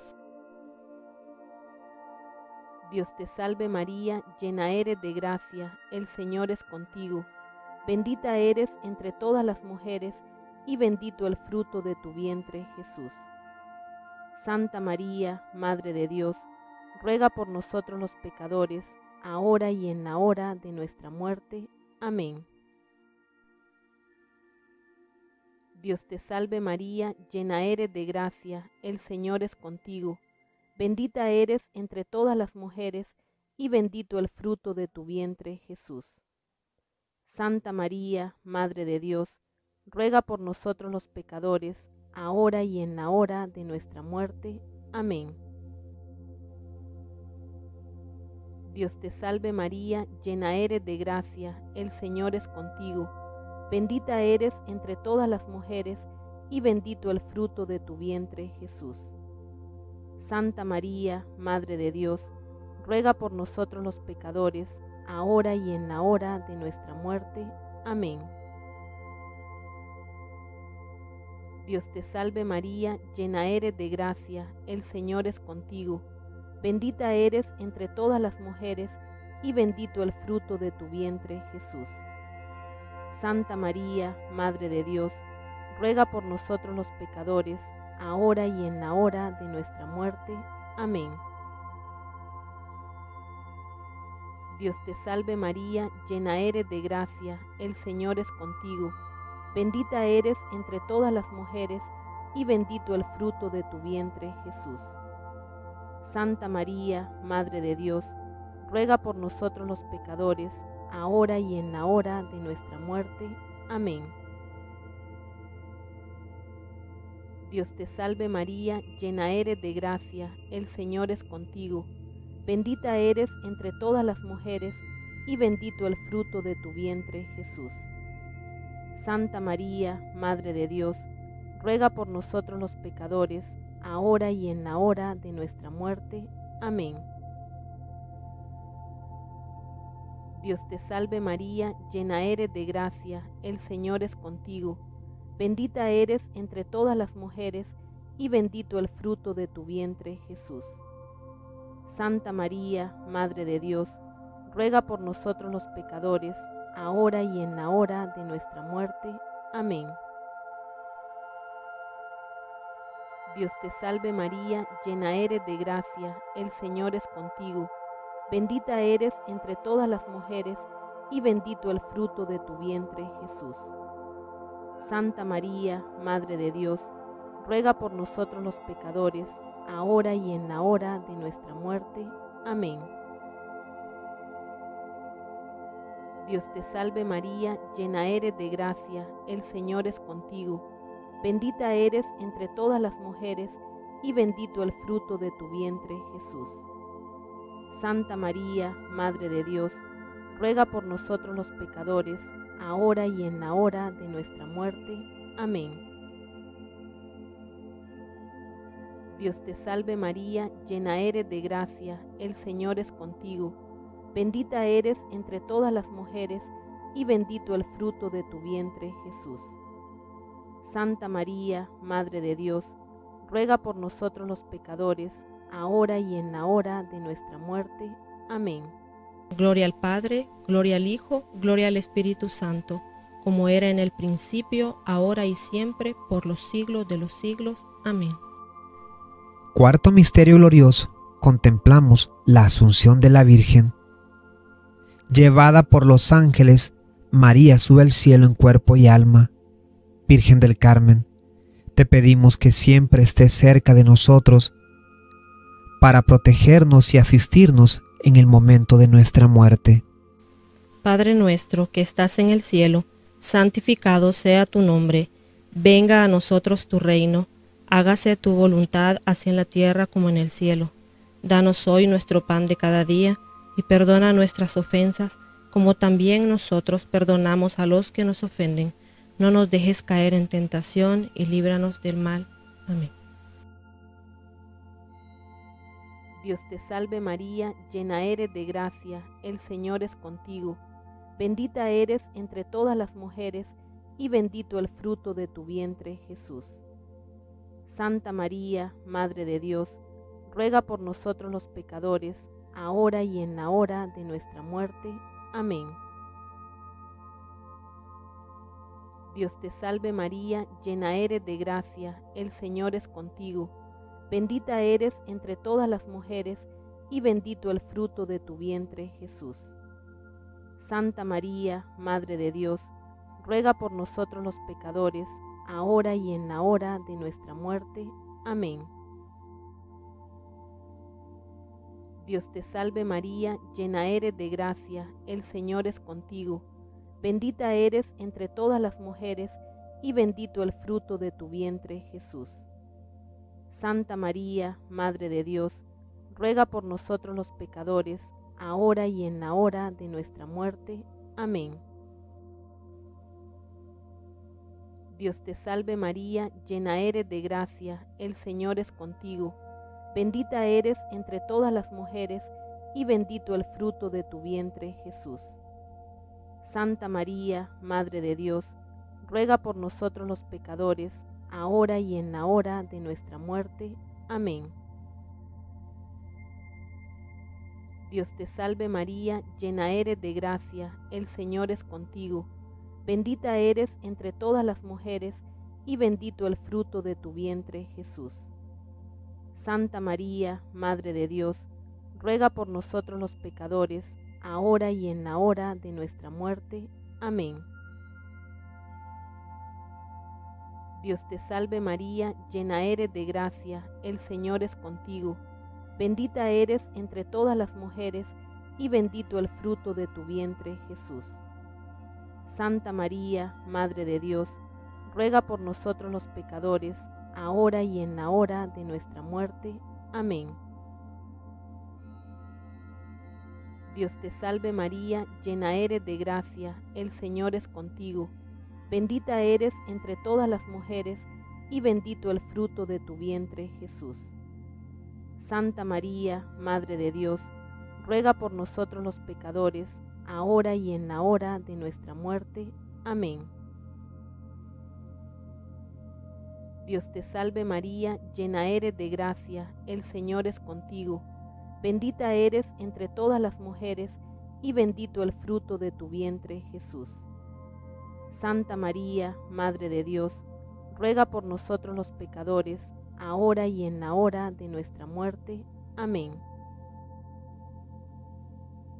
Dios te salve María, llena eres de gracia, el Señor es contigo. Bendita eres entre todas las mujeres, y bendito el fruto de tu vientre, Jesús. Santa María, Madre de Dios, ruega por nosotros los pecadores, ahora y en la hora de nuestra muerte. Amén. Dios te salve María, llena eres de gracia, el Señor es contigo. Bendita eres entre todas las mujeres, y bendito el fruto de tu vientre, Jesús. Santa María, Madre de Dios, ruega por nosotros los pecadores, ahora y en la hora de nuestra muerte. Amén. Dios te salve María, llena eres de gracia, el Señor es contigo. Bendita eres entre todas las mujeres, y bendito el fruto de tu vientre, Jesús. Santa María, Madre de Dios, ruega por nosotros los pecadores, ahora y en la hora de nuestra muerte. Amén. Dios te salve María, llena eres de gracia, el Señor es contigo. Bendita eres entre todas las mujeres, y bendito el fruto de tu vientre, Jesús. Santa María, Madre de Dios, ruega por nosotros los pecadores, ahora y en la hora de nuestra muerte. Amén. Dios te salve María, llena eres de gracia, el Señor es contigo. Bendita eres entre todas las mujeres, y bendito el fruto de tu vientre, Jesús. Santa María, Madre de Dios, ruega por nosotros los pecadores, ahora y en la hora de nuestra muerte. Amén. Dios te salve María, llena eres de gracia, el Señor es contigo. Bendita eres entre todas las mujeres, y bendito el fruto de tu vientre, Jesús. Santa María, Madre de Dios, ruega por nosotros los pecadores, ahora y en la hora de nuestra muerte. Amén. Dios te salve María, llena eres de gracia, el Señor es contigo. Bendita eres entre todas las mujeres, y bendito el fruto de tu vientre, Jesús. Santa María, Madre de Dios, ruega por nosotros los pecadores, ahora y en la hora de nuestra muerte. Amén. Dios te salve María, llena eres de gracia, el Señor es contigo. Bendita eres entre todas las mujeres, y bendito el fruto de tu vientre, Jesús. Santa María, Madre de Dios, ruega por nosotros los pecadores, ahora y en la hora de nuestra muerte. Amén. Dios te salve María, llena eres de gracia, el Señor es contigo. Bendita eres entre todas las mujeres, y bendito el fruto de tu vientre, Jesús. Santa María, Madre de Dios, ruega por nosotros los pecadores, ahora y en la hora de nuestra muerte. Amén. Dios te salve María, llena eres de gracia, el Señor es contigo. Bendita eres entre todas las mujeres, y bendito el fruto de tu vientre, Jesús. Santa María, Madre de Dios, ruega por nosotros los pecadores, ahora y en la hora de nuestra muerte. Amén. Gloria al Padre, gloria al Hijo, gloria al Espíritu Santo, como era en el principio, ahora y siempre, por los siglos de los siglos. Amén. Cuarto misterio glorioso. Contemplamos la Asunción de la Virgen. Llevada por los ángeles, María sube al cielo en cuerpo y alma. Virgen del Carmen, te pedimos que siempre estés cerca de nosotros para protegernos y asistirnos en el momento de nuestra muerte. Padre nuestro que estás en el cielo, santificado sea tu nombre. Venga a nosotros tu reino. Hágase tu voluntad así en la tierra como en el cielo. Danos hoy nuestro pan de cada día, y perdona nuestras ofensas, como también nosotros perdonamos a los que nos ofenden. No nos dejes caer en tentación, y líbranos del mal. Amén. Dios te salve María, llena eres de gracia, el Señor es contigo. Bendita eres entre todas las mujeres, y bendito el fruto de tu vientre, Jesús. Santa María, Madre de Dios, ruega por nosotros los pecadores, ahora y en la hora de nuestra muerte. Amén. Dios te salve María, llena eres de gracia, el Señor es contigo. Bendita eres entre todas las mujeres, y bendito el fruto de tu vientre, Jesús. Santa María, Madre de Dios, ruega por nosotros los pecadores, ahora y en la hora de nuestra muerte. Amén. Dios te salve María, llena eres de gracia, el Señor es contigo. Bendita eres entre todas las mujeres, y bendito el fruto de tu vientre, Jesús. Santa María, Madre de Dios, ruega por nosotros los pecadores, ahora y en la hora de nuestra muerte. Amén. Dios te salve María, llena eres de gracia, el Señor es contigo. Bendita eres entre todas las mujeres, y bendito el fruto de tu vientre, Jesús. Santa María, Madre de Dios, ruega por nosotros los pecadores, ahora y en la hora de nuestra muerte. Amén. Dios te salve María, llena eres de gracia, el Señor es contigo. Bendita eres entre todas las mujeres, y bendito el fruto de tu vientre, Jesús. Santa María, Madre de Dios, ruega por nosotros los pecadores, ahora y en la hora de nuestra muerte. Amén. Dios te salve María, llena eres de gracia, el Señor es contigo. Bendita eres entre todas las mujeres, y bendito el fruto de tu vientre, Jesús. Santa María, Madre de Dios, ruega por nosotros los pecadores, ahora y en la hora de nuestra muerte. Amén. Dios te salve María, llena eres de gracia, el Señor es contigo. Bendita eres entre todas las mujeres, y bendito el fruto de tu vientre, Jesús. Santa María, Madre de Dios, ruega por nosotros los pecadores, ahora y en la hora de nuestra muerte. Amén. Dios te salve María, llena eres de gracia, el Señor es contigo. Bendita eres entre todas las mujeres, y bendito el fruto de tu vientre, Jesús. Santa María, Madre de Dios, ruega por nosotros los pecadores, ahora y en la hora de nuestra muerte. Amén.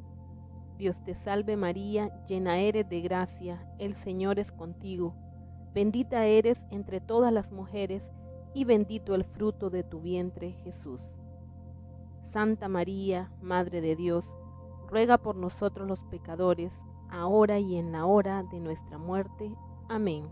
Dios te salve María, llena eres de gracia, el Señor es contigo. Bendita eres entre todas las mujeres, y bendito el fruto de tu vientre, Jesús. Santa María, Madre de Dios, ruega por nosotros los pecadores, ahora y en la hora de nuestra muerte. Amén.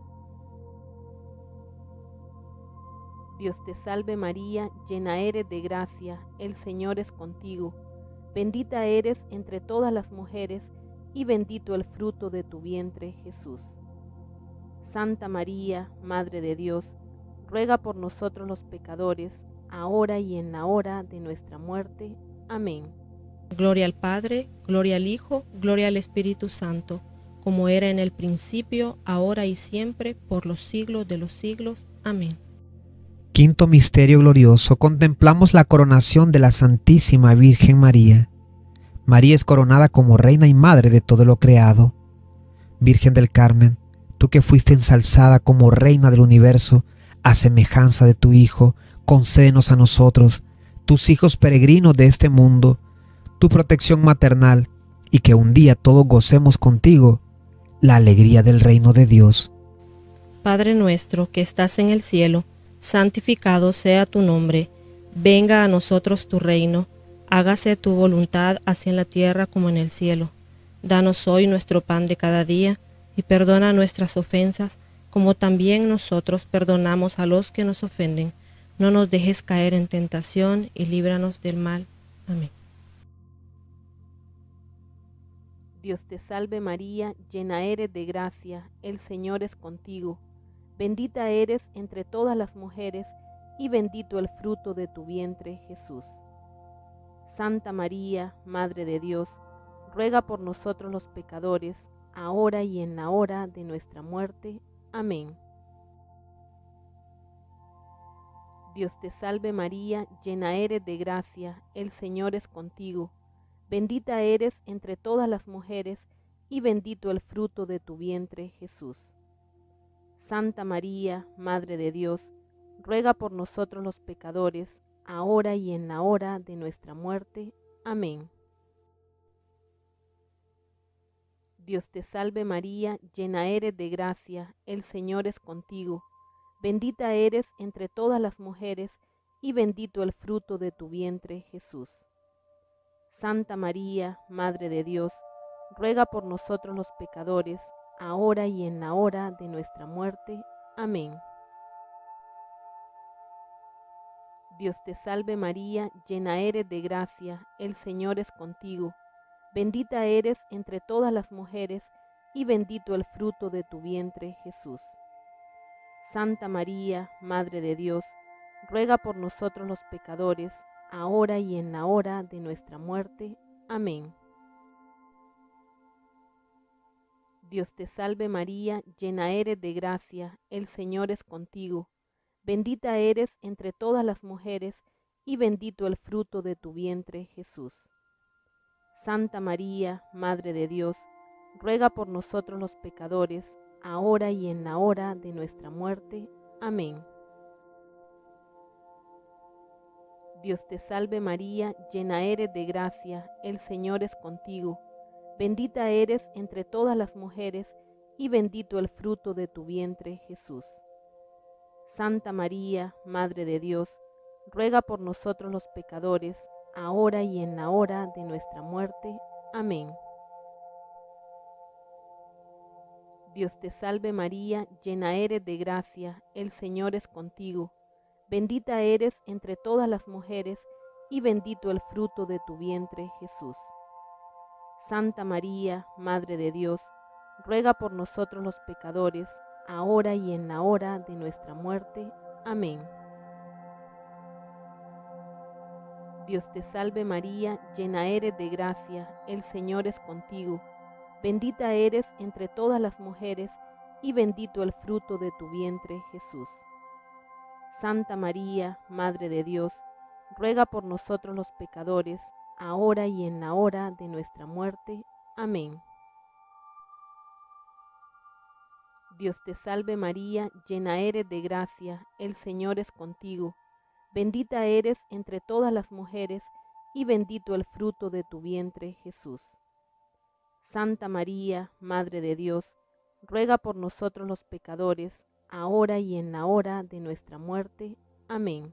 Dios te salve María, llena eres de gracia, el Señor es contigo. Bendita eres entre todas las mujeres, y bendito el fruto de tu vientre, Jesús. Santa María, Madre de Dios, ruega por nosotros los pecadores, ahora y en la hora de nuestra muerte. Amén. Gloria al Padre, gloria al Hijo, gloria al Espíritu Santo, como era en el principio, ahora y siempre, por los siglos de los siglos. Amén. Quinto misterio glorioso, contemplamos la coronación de la Santísima Virgen María. María es coronada como Reina y Madre de todo lo creado. Virgen del Carmen, tú que fuiste ensalzada como Reina del universo, a semejanza de tu Hijo, concédenos a nosotros, tus hijos peregrinos de este mundo, tu protección maternal, y que un día todos gocemos contigo la alegría del reino de Dios. Padre nuestro que estás en el cielo, santificado sea tu nombre. Venga a nosotros tu reino. Hágase tu voluntad así en la tierra como en el cielo. Danos hoy nuestro pan de cada día, y perdona nuestras ofensas, como también nosotros perdonamos a los que nos ofenden. No nos dejes caer en tentación, y líbranos del mal. Amén. Dios te salve María, llena eres de gracia, el Señor es contigo. Bendita eres entre todas las mujeres, y bendito el fruto de tu vientre, Jesús. Santa María, Madre de Dios, ruega por nosotros los pecadores, ahora y en la hora de nuestra muerte. Amén. Dios te salve María, llena eres de gracia, el Señor es contigo. Bendita eres entre todas las mujeres, y bendito el fruto de tu vientre, Jesús. Santa María, Madre de Dios, ruega por nosotros los pecadores, ahora y en la hora de nuestra muerte. Amén. Dios te salve María, llena eres de gracia, el Señor es contigo. Bendita eres entre todas las mujeres, y bendito el fruto de tu vientre, Jesús. Santa María, Madre de Dios, ruega por nosotros los pecadores, ahora y en la hora de nuestra muerte. Amén. Dios te salve María, llena eres de gracia, el Señor es contigo. Bendita eres entre todas las mujeres, y bendito el fruto de tu vientre, Jesús. Santa María, Madre de Dios, ruega por nosotros los pecadores, ahora y en la hora de nuestra muerte. Amén. Dios te salve María, llena eres de gracia, el Señor es contigo. Bendita eres entre todas las mujeres, y bendito el fruto de tu vientre, Jesús. Santa María, Madre de Dios, ruega por nosotros los pecadores, ahora y en la hora de nuestra muerte. Amén. Dios te salve María, llena eres de gracia, el Señor es contigo. Bendita eres entre todas las mujeres, y bendito el fruto de tu vientre, Jesús. Santa María, Madre de Dios, ruega por nosotros los pecadores, ahora y en la hora de nuestra muerte. Amén. Dios te salve María, llena eres de gracia, el Señor es contigo. Bendita eres entre todas las mujeres, y bendito el fruto de tu vientre, Jesús. Santa María, Madre de Dios, ruega por nosotros los pecadores, ahora y en la hora de nuestra muerte. Amén. Dios te salve María, llena eres de gracia, el Señor es contigo. Bendita eres entre todas las mujeres, y bendito el fruto de tu vientre, Jesús. Santa María, Madre de Dios, ruega por nosotros los pecadores, ahora y en la hora de nuestra muerte. Amén. Dios te salve María, llena eres de gracia, el Señor es contigo. Bendita eres entre todas las mujeres, y bendito el fruto de tu vientre, Jesús. Santa María, Madre de Dios, ruega por nosotros los pecadores, ahora y en la hora de nuestra muerte. Amén.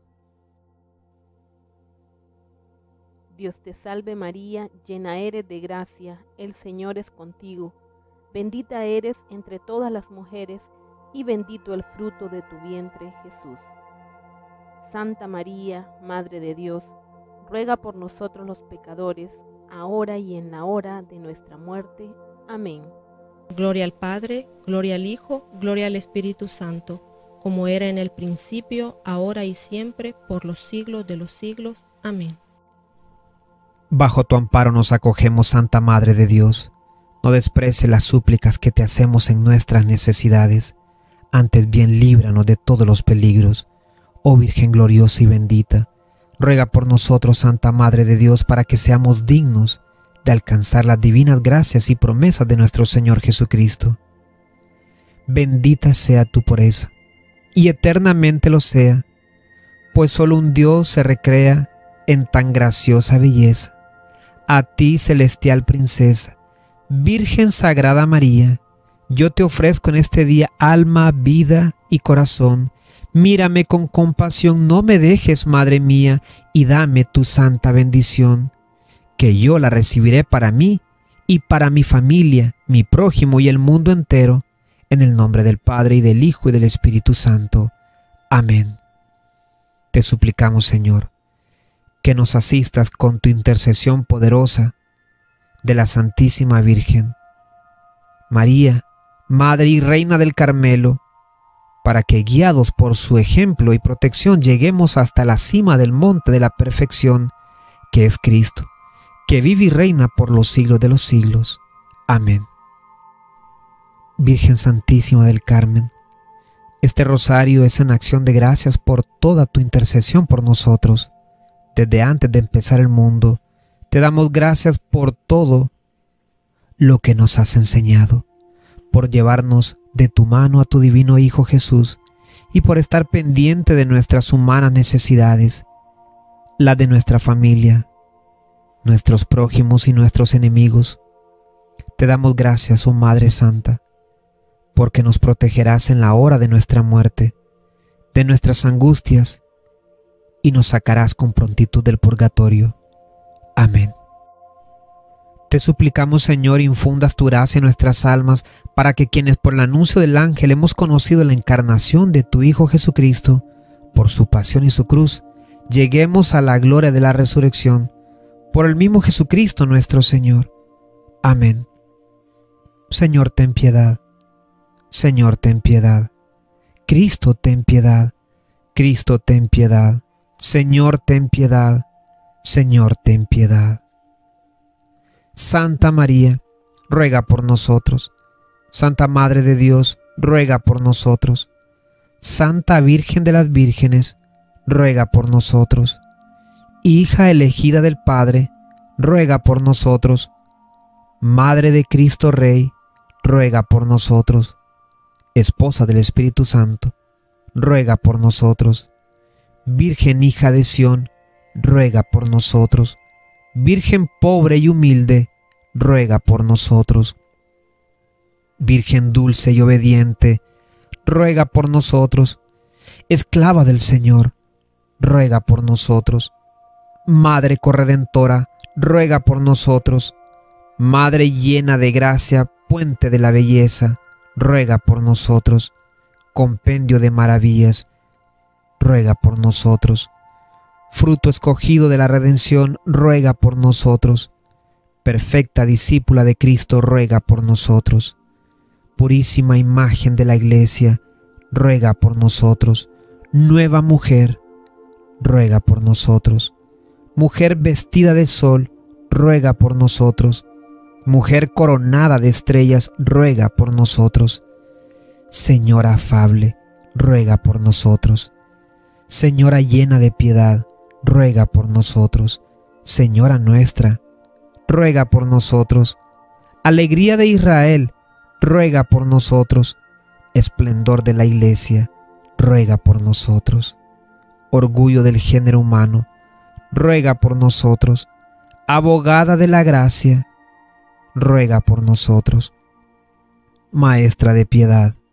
Dios te salve María, llena eres de gracia, el Señor es contigo. Bendita eres entre todas las mujeres, y bendito el fruto de tu vientre, Jesús. Santa María, Madre de Dios, ruega por nosotros los pecadores, ahora y en la hora de nuestra muerte. Amén. Gloria al Padre, gloria al Hijo, gloria al Espíritu Santo, como era en el principio, ahora y siempre, por los siglos de los siglos. Amén. Bajo tu amparo nos acogemos, Santa Madre de Dios. No desprecie las súplicas que te hacemos en nuestras necesidades. Antes bien líbranos de todos los peligros. Oh Virgen gloriosa y bendita, ruega por nosotros, Santa Madre de Dios, para que seamos dignos de alcanzar las divinas gracias y promesas de nuestro Señor Jesucristo. Bendita sea tu pureza, y eternamente lo sea, pues solo un Dios se recrea en tan graciosa belleza. A ti, celestial princesa, Virgen Sagrada María, yo te ofrezco en este día alma, vida y corazón. Mírame con compasión, no me dejes, Madre mía, y dame tu santa bendición, que yo la recibiré para mí y para mi familia, mi prójimo y el mundo entero, en el nombre del Padre y del Hijo y del Espíritu Santo. Amén. Te suplicamos, Señor, que nos asistas con tu intercesión poderosa de la Santísima Virgen María, Madre y Reina del Carmelo, para que, guiados por su ejemplo y protección, lleguemos hasta la cima del monte de la perfección, que es Cristo, que vive y reina por los siglos de los siglos. Amén. Virgen Santísima del Carmen, este rosario es en acción de gracias por toda tu intercesión por nosotros. Desde antes de empezar el mundo, te damos gracias por todo lo que nos has enseñado, por llevarnos de tu mano a tu divino Hijo Jesús y por estar pendiente de nuestras humanas necesidades, la de nuestra familia, nuestros prójimos y nuestros enemigos. Te damos gracias, oh Madre Santa, porque nos protegerás en la hora de nuestra muerte, de nuestras angustias, y nos sacarás con prontitud del purgatorio. Amén. Te suplicamos, Señor, infundas tu gracia en nuestras almas, para que quienes por el anuncio del ángel hemos conocido la encarnación de tu Hijo Jesucristo, por su pasión y su cruz, lleguemos a la gloria de la resurrección, por el mismo Jesucristo nuestro Señor. Amén. Señor, ten piedad. Señor, ten piedad. Cristo, ten piedad. Cristo, ten piedad. Señor, ten piedad. Señor, ten piedad. Santa María, ruega por nosotros. Santa Madre de Dios, ruega por nosotros. Santa Virgen de las Vírgenes, ruega por nosotros. Hija elegida del Padre, ruega por nosotros. Madre de Cristo Rey, ruega por nosotros. Esposa del Espíritu Santo, ruega por nosotros. Virgen hija de Sión, ruega por nosotros. Virgen pobre y humilde, ruega por nosotros. Virgen dulce y obediente, ruega por nosotros. Esclava del Señor, ruega por nosotros. Madre corredentora, ruega por nosotros. Madre llena de gracia, puente de la belleza, ruega por nosotros. Compendio de maravillas, ruega por nosotros. Fruto escogido de la redención, ruega por nosotros. Perfecta discípula de Cristo, ruega por nosotros. Purísima imagen de la Iglesia, ruega por nosotros. Nueva mujer, ruega por nosotros. Mujer vestida de sol, ruega por nosotros. Mujer coronada de estrellas, ruega por nosotros. Señora afable, ruega por nosotros. Señora llena de piedad, ruega por nosotros. Señora nuestra, ruega por nosotros. Alegría de Israel, ruega por nosotros. Esplendor de la Iglesia, ruega por nosotros. Orgullo del género humano, ruega por nosotros. Abogada de la gracia, ruega por nosotros. Maestra de piedad,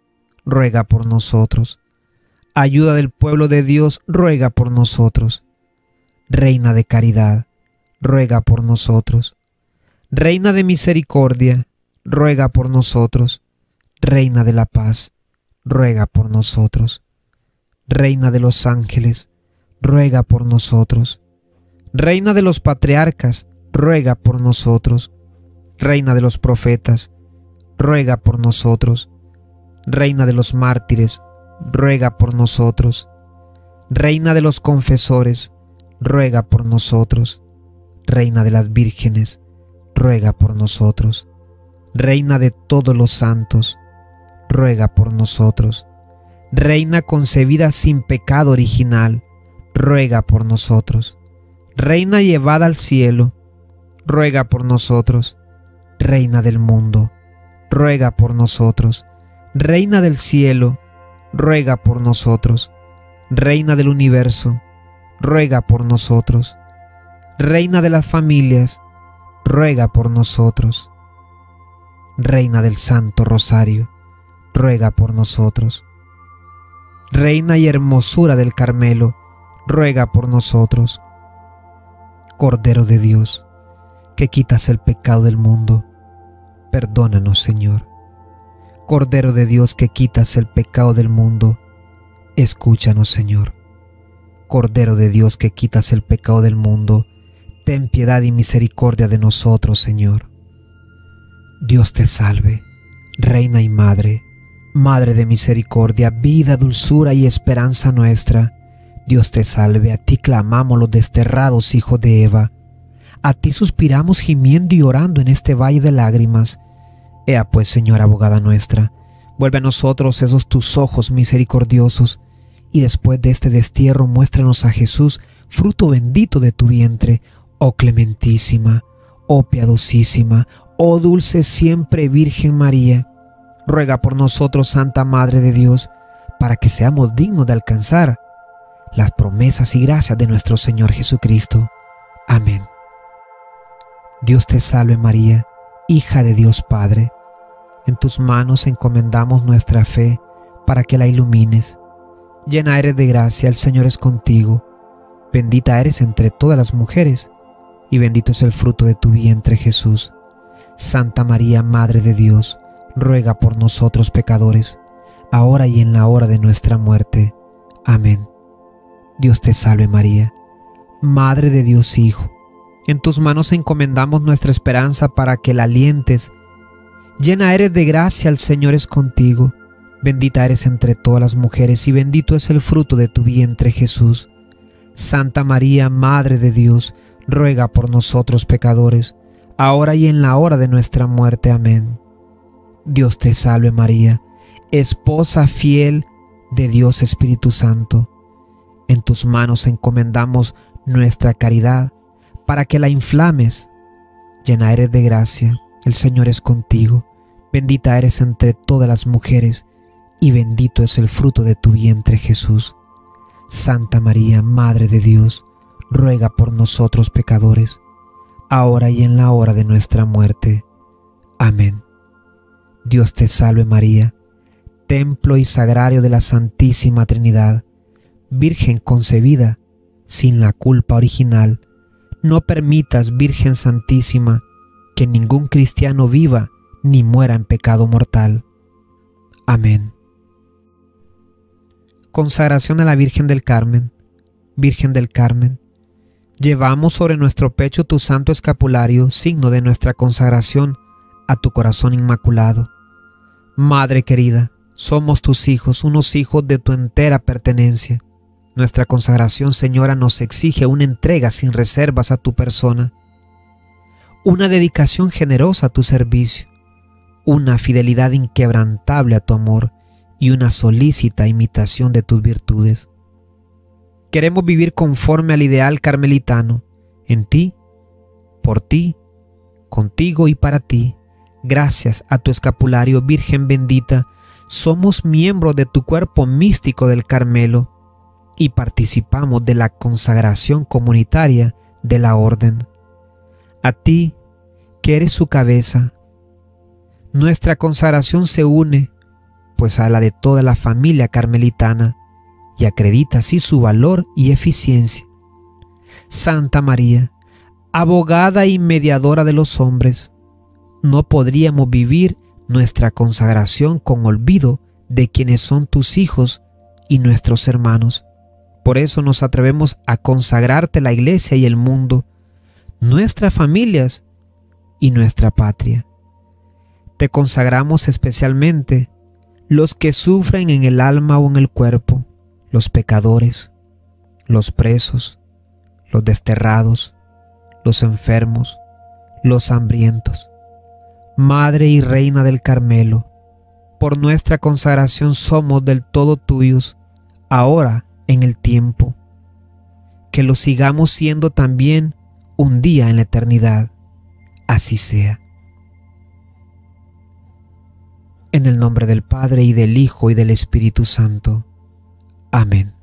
ruega por nosotros. Ayuda del pueblo de Dios, ruega por nosotros. Reina de caridad, ruega por nosotros. Reina de misericordia, ruega por nosotros. Reina de la paz, ruega por nosotros. Reina de los ángeles, ruega por nosotros. Reina de los patriarcas, ruega por nosotros. Reina de los profetas, ruega por nosotros. Reina de los mártires, ruega por nosotros. Reina de los confesores, ruega por nosotros. Reina de las vírgenes, ruega por nosotros. Reina de todos los santos, ruega por nosotros. Reina concebida sin pecado original, ruega por nosotros. Reina llevada al cielo, ruega por nosotros. Reina del mundo, ruega por nosotros. Reina del cielo, ruega por nosotros. Reina del universo, ruega por nosotros. Reina de las familias, ruega por nosotros. Reina del Santo Rosario, ruega por nosotros. Reina y hermosura del Carmelo, ruega por nosotros. Cordero de Dios, que quitas el pecado del mundo, perdónanos, Señor. Cordero de Dios, que quitas el pecado del mundo, escúchanos, Señor. Cordero de Dios, que quitas el pecado del mundo, ten piedad y misericordia de nosotros, Señor. Dios te salve, Reina y Madre, Madre de misericordia, vida, dulzura y esperanza nuestra. Dios te salve, a ti clamamos los desterrados hijos de Eva. A ti suspiramos gimiendo y orando en este valle de lágrimas. Ea pues, Señora abogada nuestra, vuelve a nosotros esos tus ojos misericordiosos, y después de este destierro muéstranos a Jesús, fruto bendito de tu vientre, oh clementísima, oh piadosísima, oh dulce siempre Virgen María. Ruega por nosotros, Santa Madre de Dios, para que seamos dignos de alcanzar las promesas y gracias de nuestro Señor Jesucristo. Amén. Dios te salve María, hija de Dios Padre. En tus manos encomendamos nuestra fe para que la ilumines. Llena eres de gracia, el Señor es contigo. Bendita eres entre todas las mujeres, y bendito es el fruto de tu vientre, Jesús. Santa María, Madre de Dios, ruega por nosotros pecadores, ahora y en la hora de nuestra muerte. Amén. Dios te salve María, Madre de Dios Hijo. En tus manos encomendamos nuestra esperanza para que la alientes. Llena eres de gracia, el Señor es contigo. Bendita eres entre todas las mujeres y bendito es el fruto de tu vientre, Jesús. Santa María, Madre de Dios, ruega por nosotros pecadores, ahora y en la hora de nuestra muerte. Amén. Dios te salve María, esposa fiel de Dios Espíritu Santo. En tus manos encomendamos nuestra caridad para que la inflames. Llena eres de gracia, el Señor es contigo. Bendita eres entre todas las mujeres y bendito es el fruto de tu vientre, Jesús. Santa María, Madre de Dios, ruega por nosotros pecadores, ahora y en la hora de nuestra muerte. Amén. Dios te salve María, templo y sagrario de la Santísima Trinidad, Virgen concebida sin la culpa original. No permitas, Virgen Santísima, que ningún cristiano viva ni muera en pecado mortal. Amén. Consagración a la Virgen del Carmen. Virgen del Carmen, llevamos sobre nuestro pecho tu santo escapulario, signo de nuestra consagración a tu corazón inmaculado. Madre querida, somos tus hijos, unos hijos de tu entera pertenencia. Nuestra consagración, Señora, nos exige una entrega sin reservas a tu persona, una dedicación generosa a tu servicio, una fidelidad inquebrantable a tu amor y una solícita imitación de tus virtudes. Queremos vivir conforme al ideal carmelitano, en ti, por ti, contigo y para ti. Gracias a tu escapulario, Virgen bendita, somos miembros de tu cuerpo místico del Carmelo y participamos de la consagración comunitaria de la orden. A ti, que eres su cabeza, nuestra consagración se une pues a la de toda la familia carmelitana, y acredita así su valor y eficiencia. Santa María, abogada y mediadora de los hombres, no podríamos vivir nuestra consagración con olvido de quienes son tus hijos y nuestros hermanos. Por eso nos atrevemos a consagrarte la Iglesia y el mundo, nuestras familias y nuestra patria. Te consagramos especialmente los que sufren en el alma o en el cuerpo, los pecadores, los presos, los desterrados, los enfermos, los hambrientos. Madre y Reina del Carmelo, por nuestra consagración somos del todo tuyos, ahora en el tiempo. Que lo sigamos siendo también un día en la eternidad. Así sea. En el nombre del Padre, y del Hijo, y del Espíritu Santo. Amén.